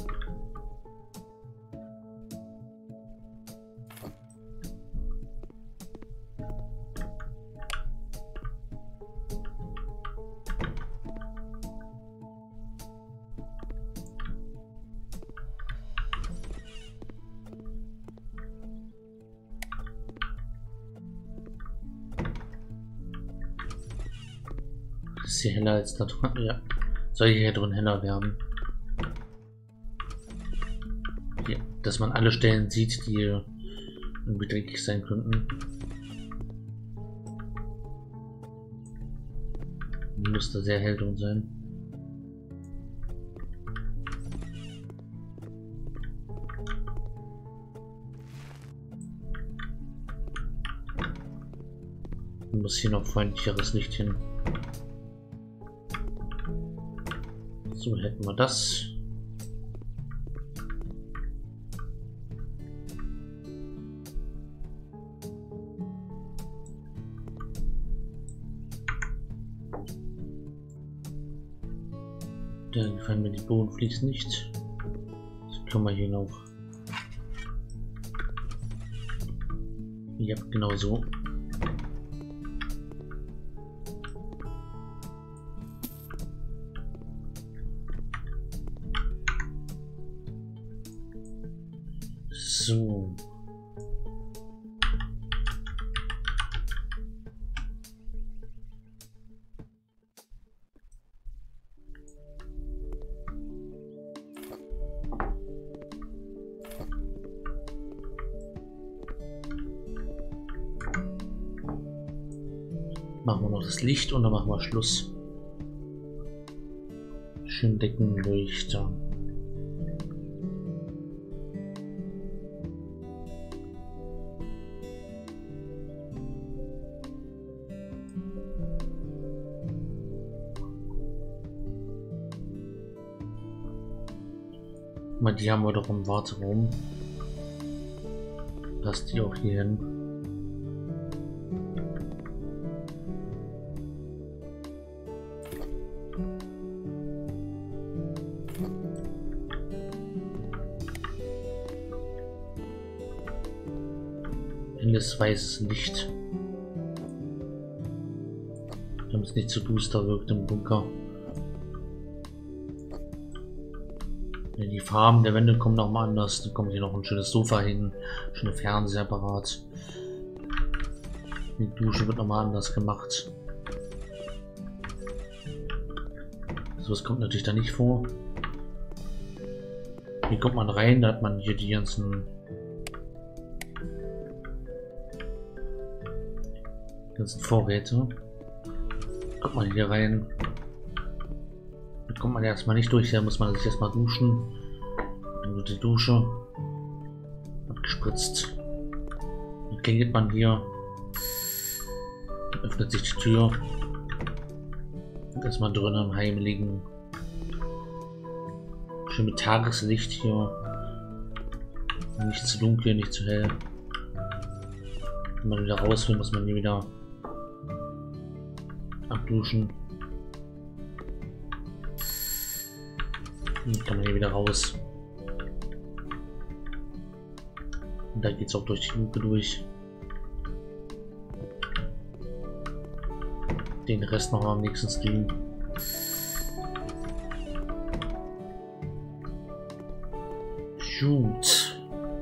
Ist hier heller als da drin? Ja. Soll hier drin heller werden. Hier, dass man alle Stellen sieht, die irgendwie dreckig sein könnten. Muss da sehr hell drin sein. Muss hier noch freundlicheres Licht hin. So hätten wir das. Da gefallen mir die Bodenfliesen nicht. Das können wir hier noch. Ja, genau so. So. Machen wir noch das Licht und dann machen wir Schluss. Schön Deckenleuchter. Mal, die haben wir doch im Warteraum. Passt die auch hier hin. Helles weißes Licht, damit es nicht zu duster wirkt im Bunker. Ja, die Farben der Wände kommen noch mal anders. Dann kommt hier noch ein schönes Sofa hin, schöne Fernseher parat. Die Dusche wird noch mal anders gemacht. So, kommt natürlich da nicht vor. Hier kommt man rein, da hat man hier die ganzen ganzen Vorräte. Kommt man hier rein. Da kommt man erstmal nicht durch, da muss man sich erstmal duschen. Dann wird die Dusche abgespritzt. Dann klingelt man hier. Dann öffnet sich die Tür. Und erstmal drinnen im Heim liegen. Schön mit Tageslicht hier. Nicht zu dunkel, nicht zu hell. Wenn man wieder raus will, muss man hier wieder abduschen. Dann kann man hier wieder raus. Und da geht es auch durch die Luke durch. Den Rest machen wir am nächsten Stream. Gut.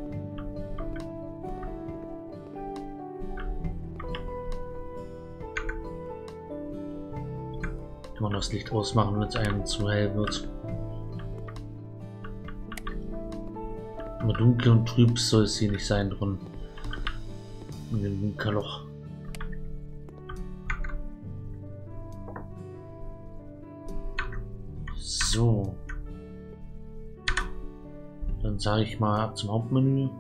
Kann man das Licht ausmachen, wenn es einem zu hell wird. Aber dunkel und trüb soll es hier nicht sein drin. In dem Bunkerloch. So. Dann sage ich mal ab zum Hauptmenü.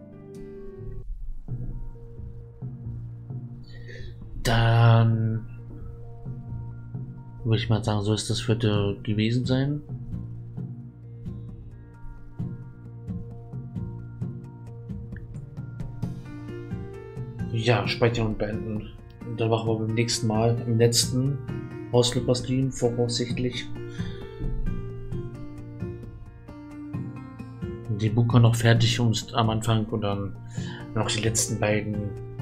Dann würde ich mal sagen, so ist das vierte gewesen sein. Ja, speichern und beenden. Und dann machen wir beim nächsten Mal, im letzten Ausflipper-Stream voraussichtlich, die Bunker noch fertig und am Anfang und dann noch die letzten beiden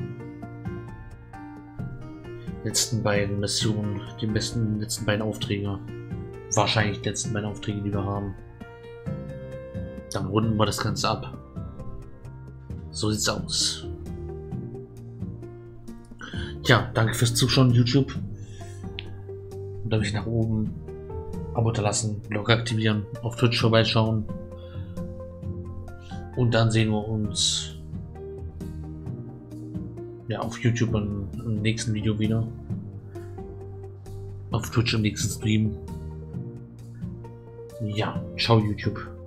letzten beiden Missionen, die besten letzten beiden Aufträge. Wahrscheinlich die letzten beiden Aufträge, die wir haben. Dann runden wir das Ganze ab. So sieht's aus. Ja, danke fürs Zuschauen, YouTube. Und dann nach oben, Abo hinterlassen, Glocke aktivieren, auf Twitch vorbeischauen. Und dann sehen wir uns ja auf YouTube im, im nächsten Video wieder. Auf Twitch im nächsten Stream. Ja, ciao YouTube.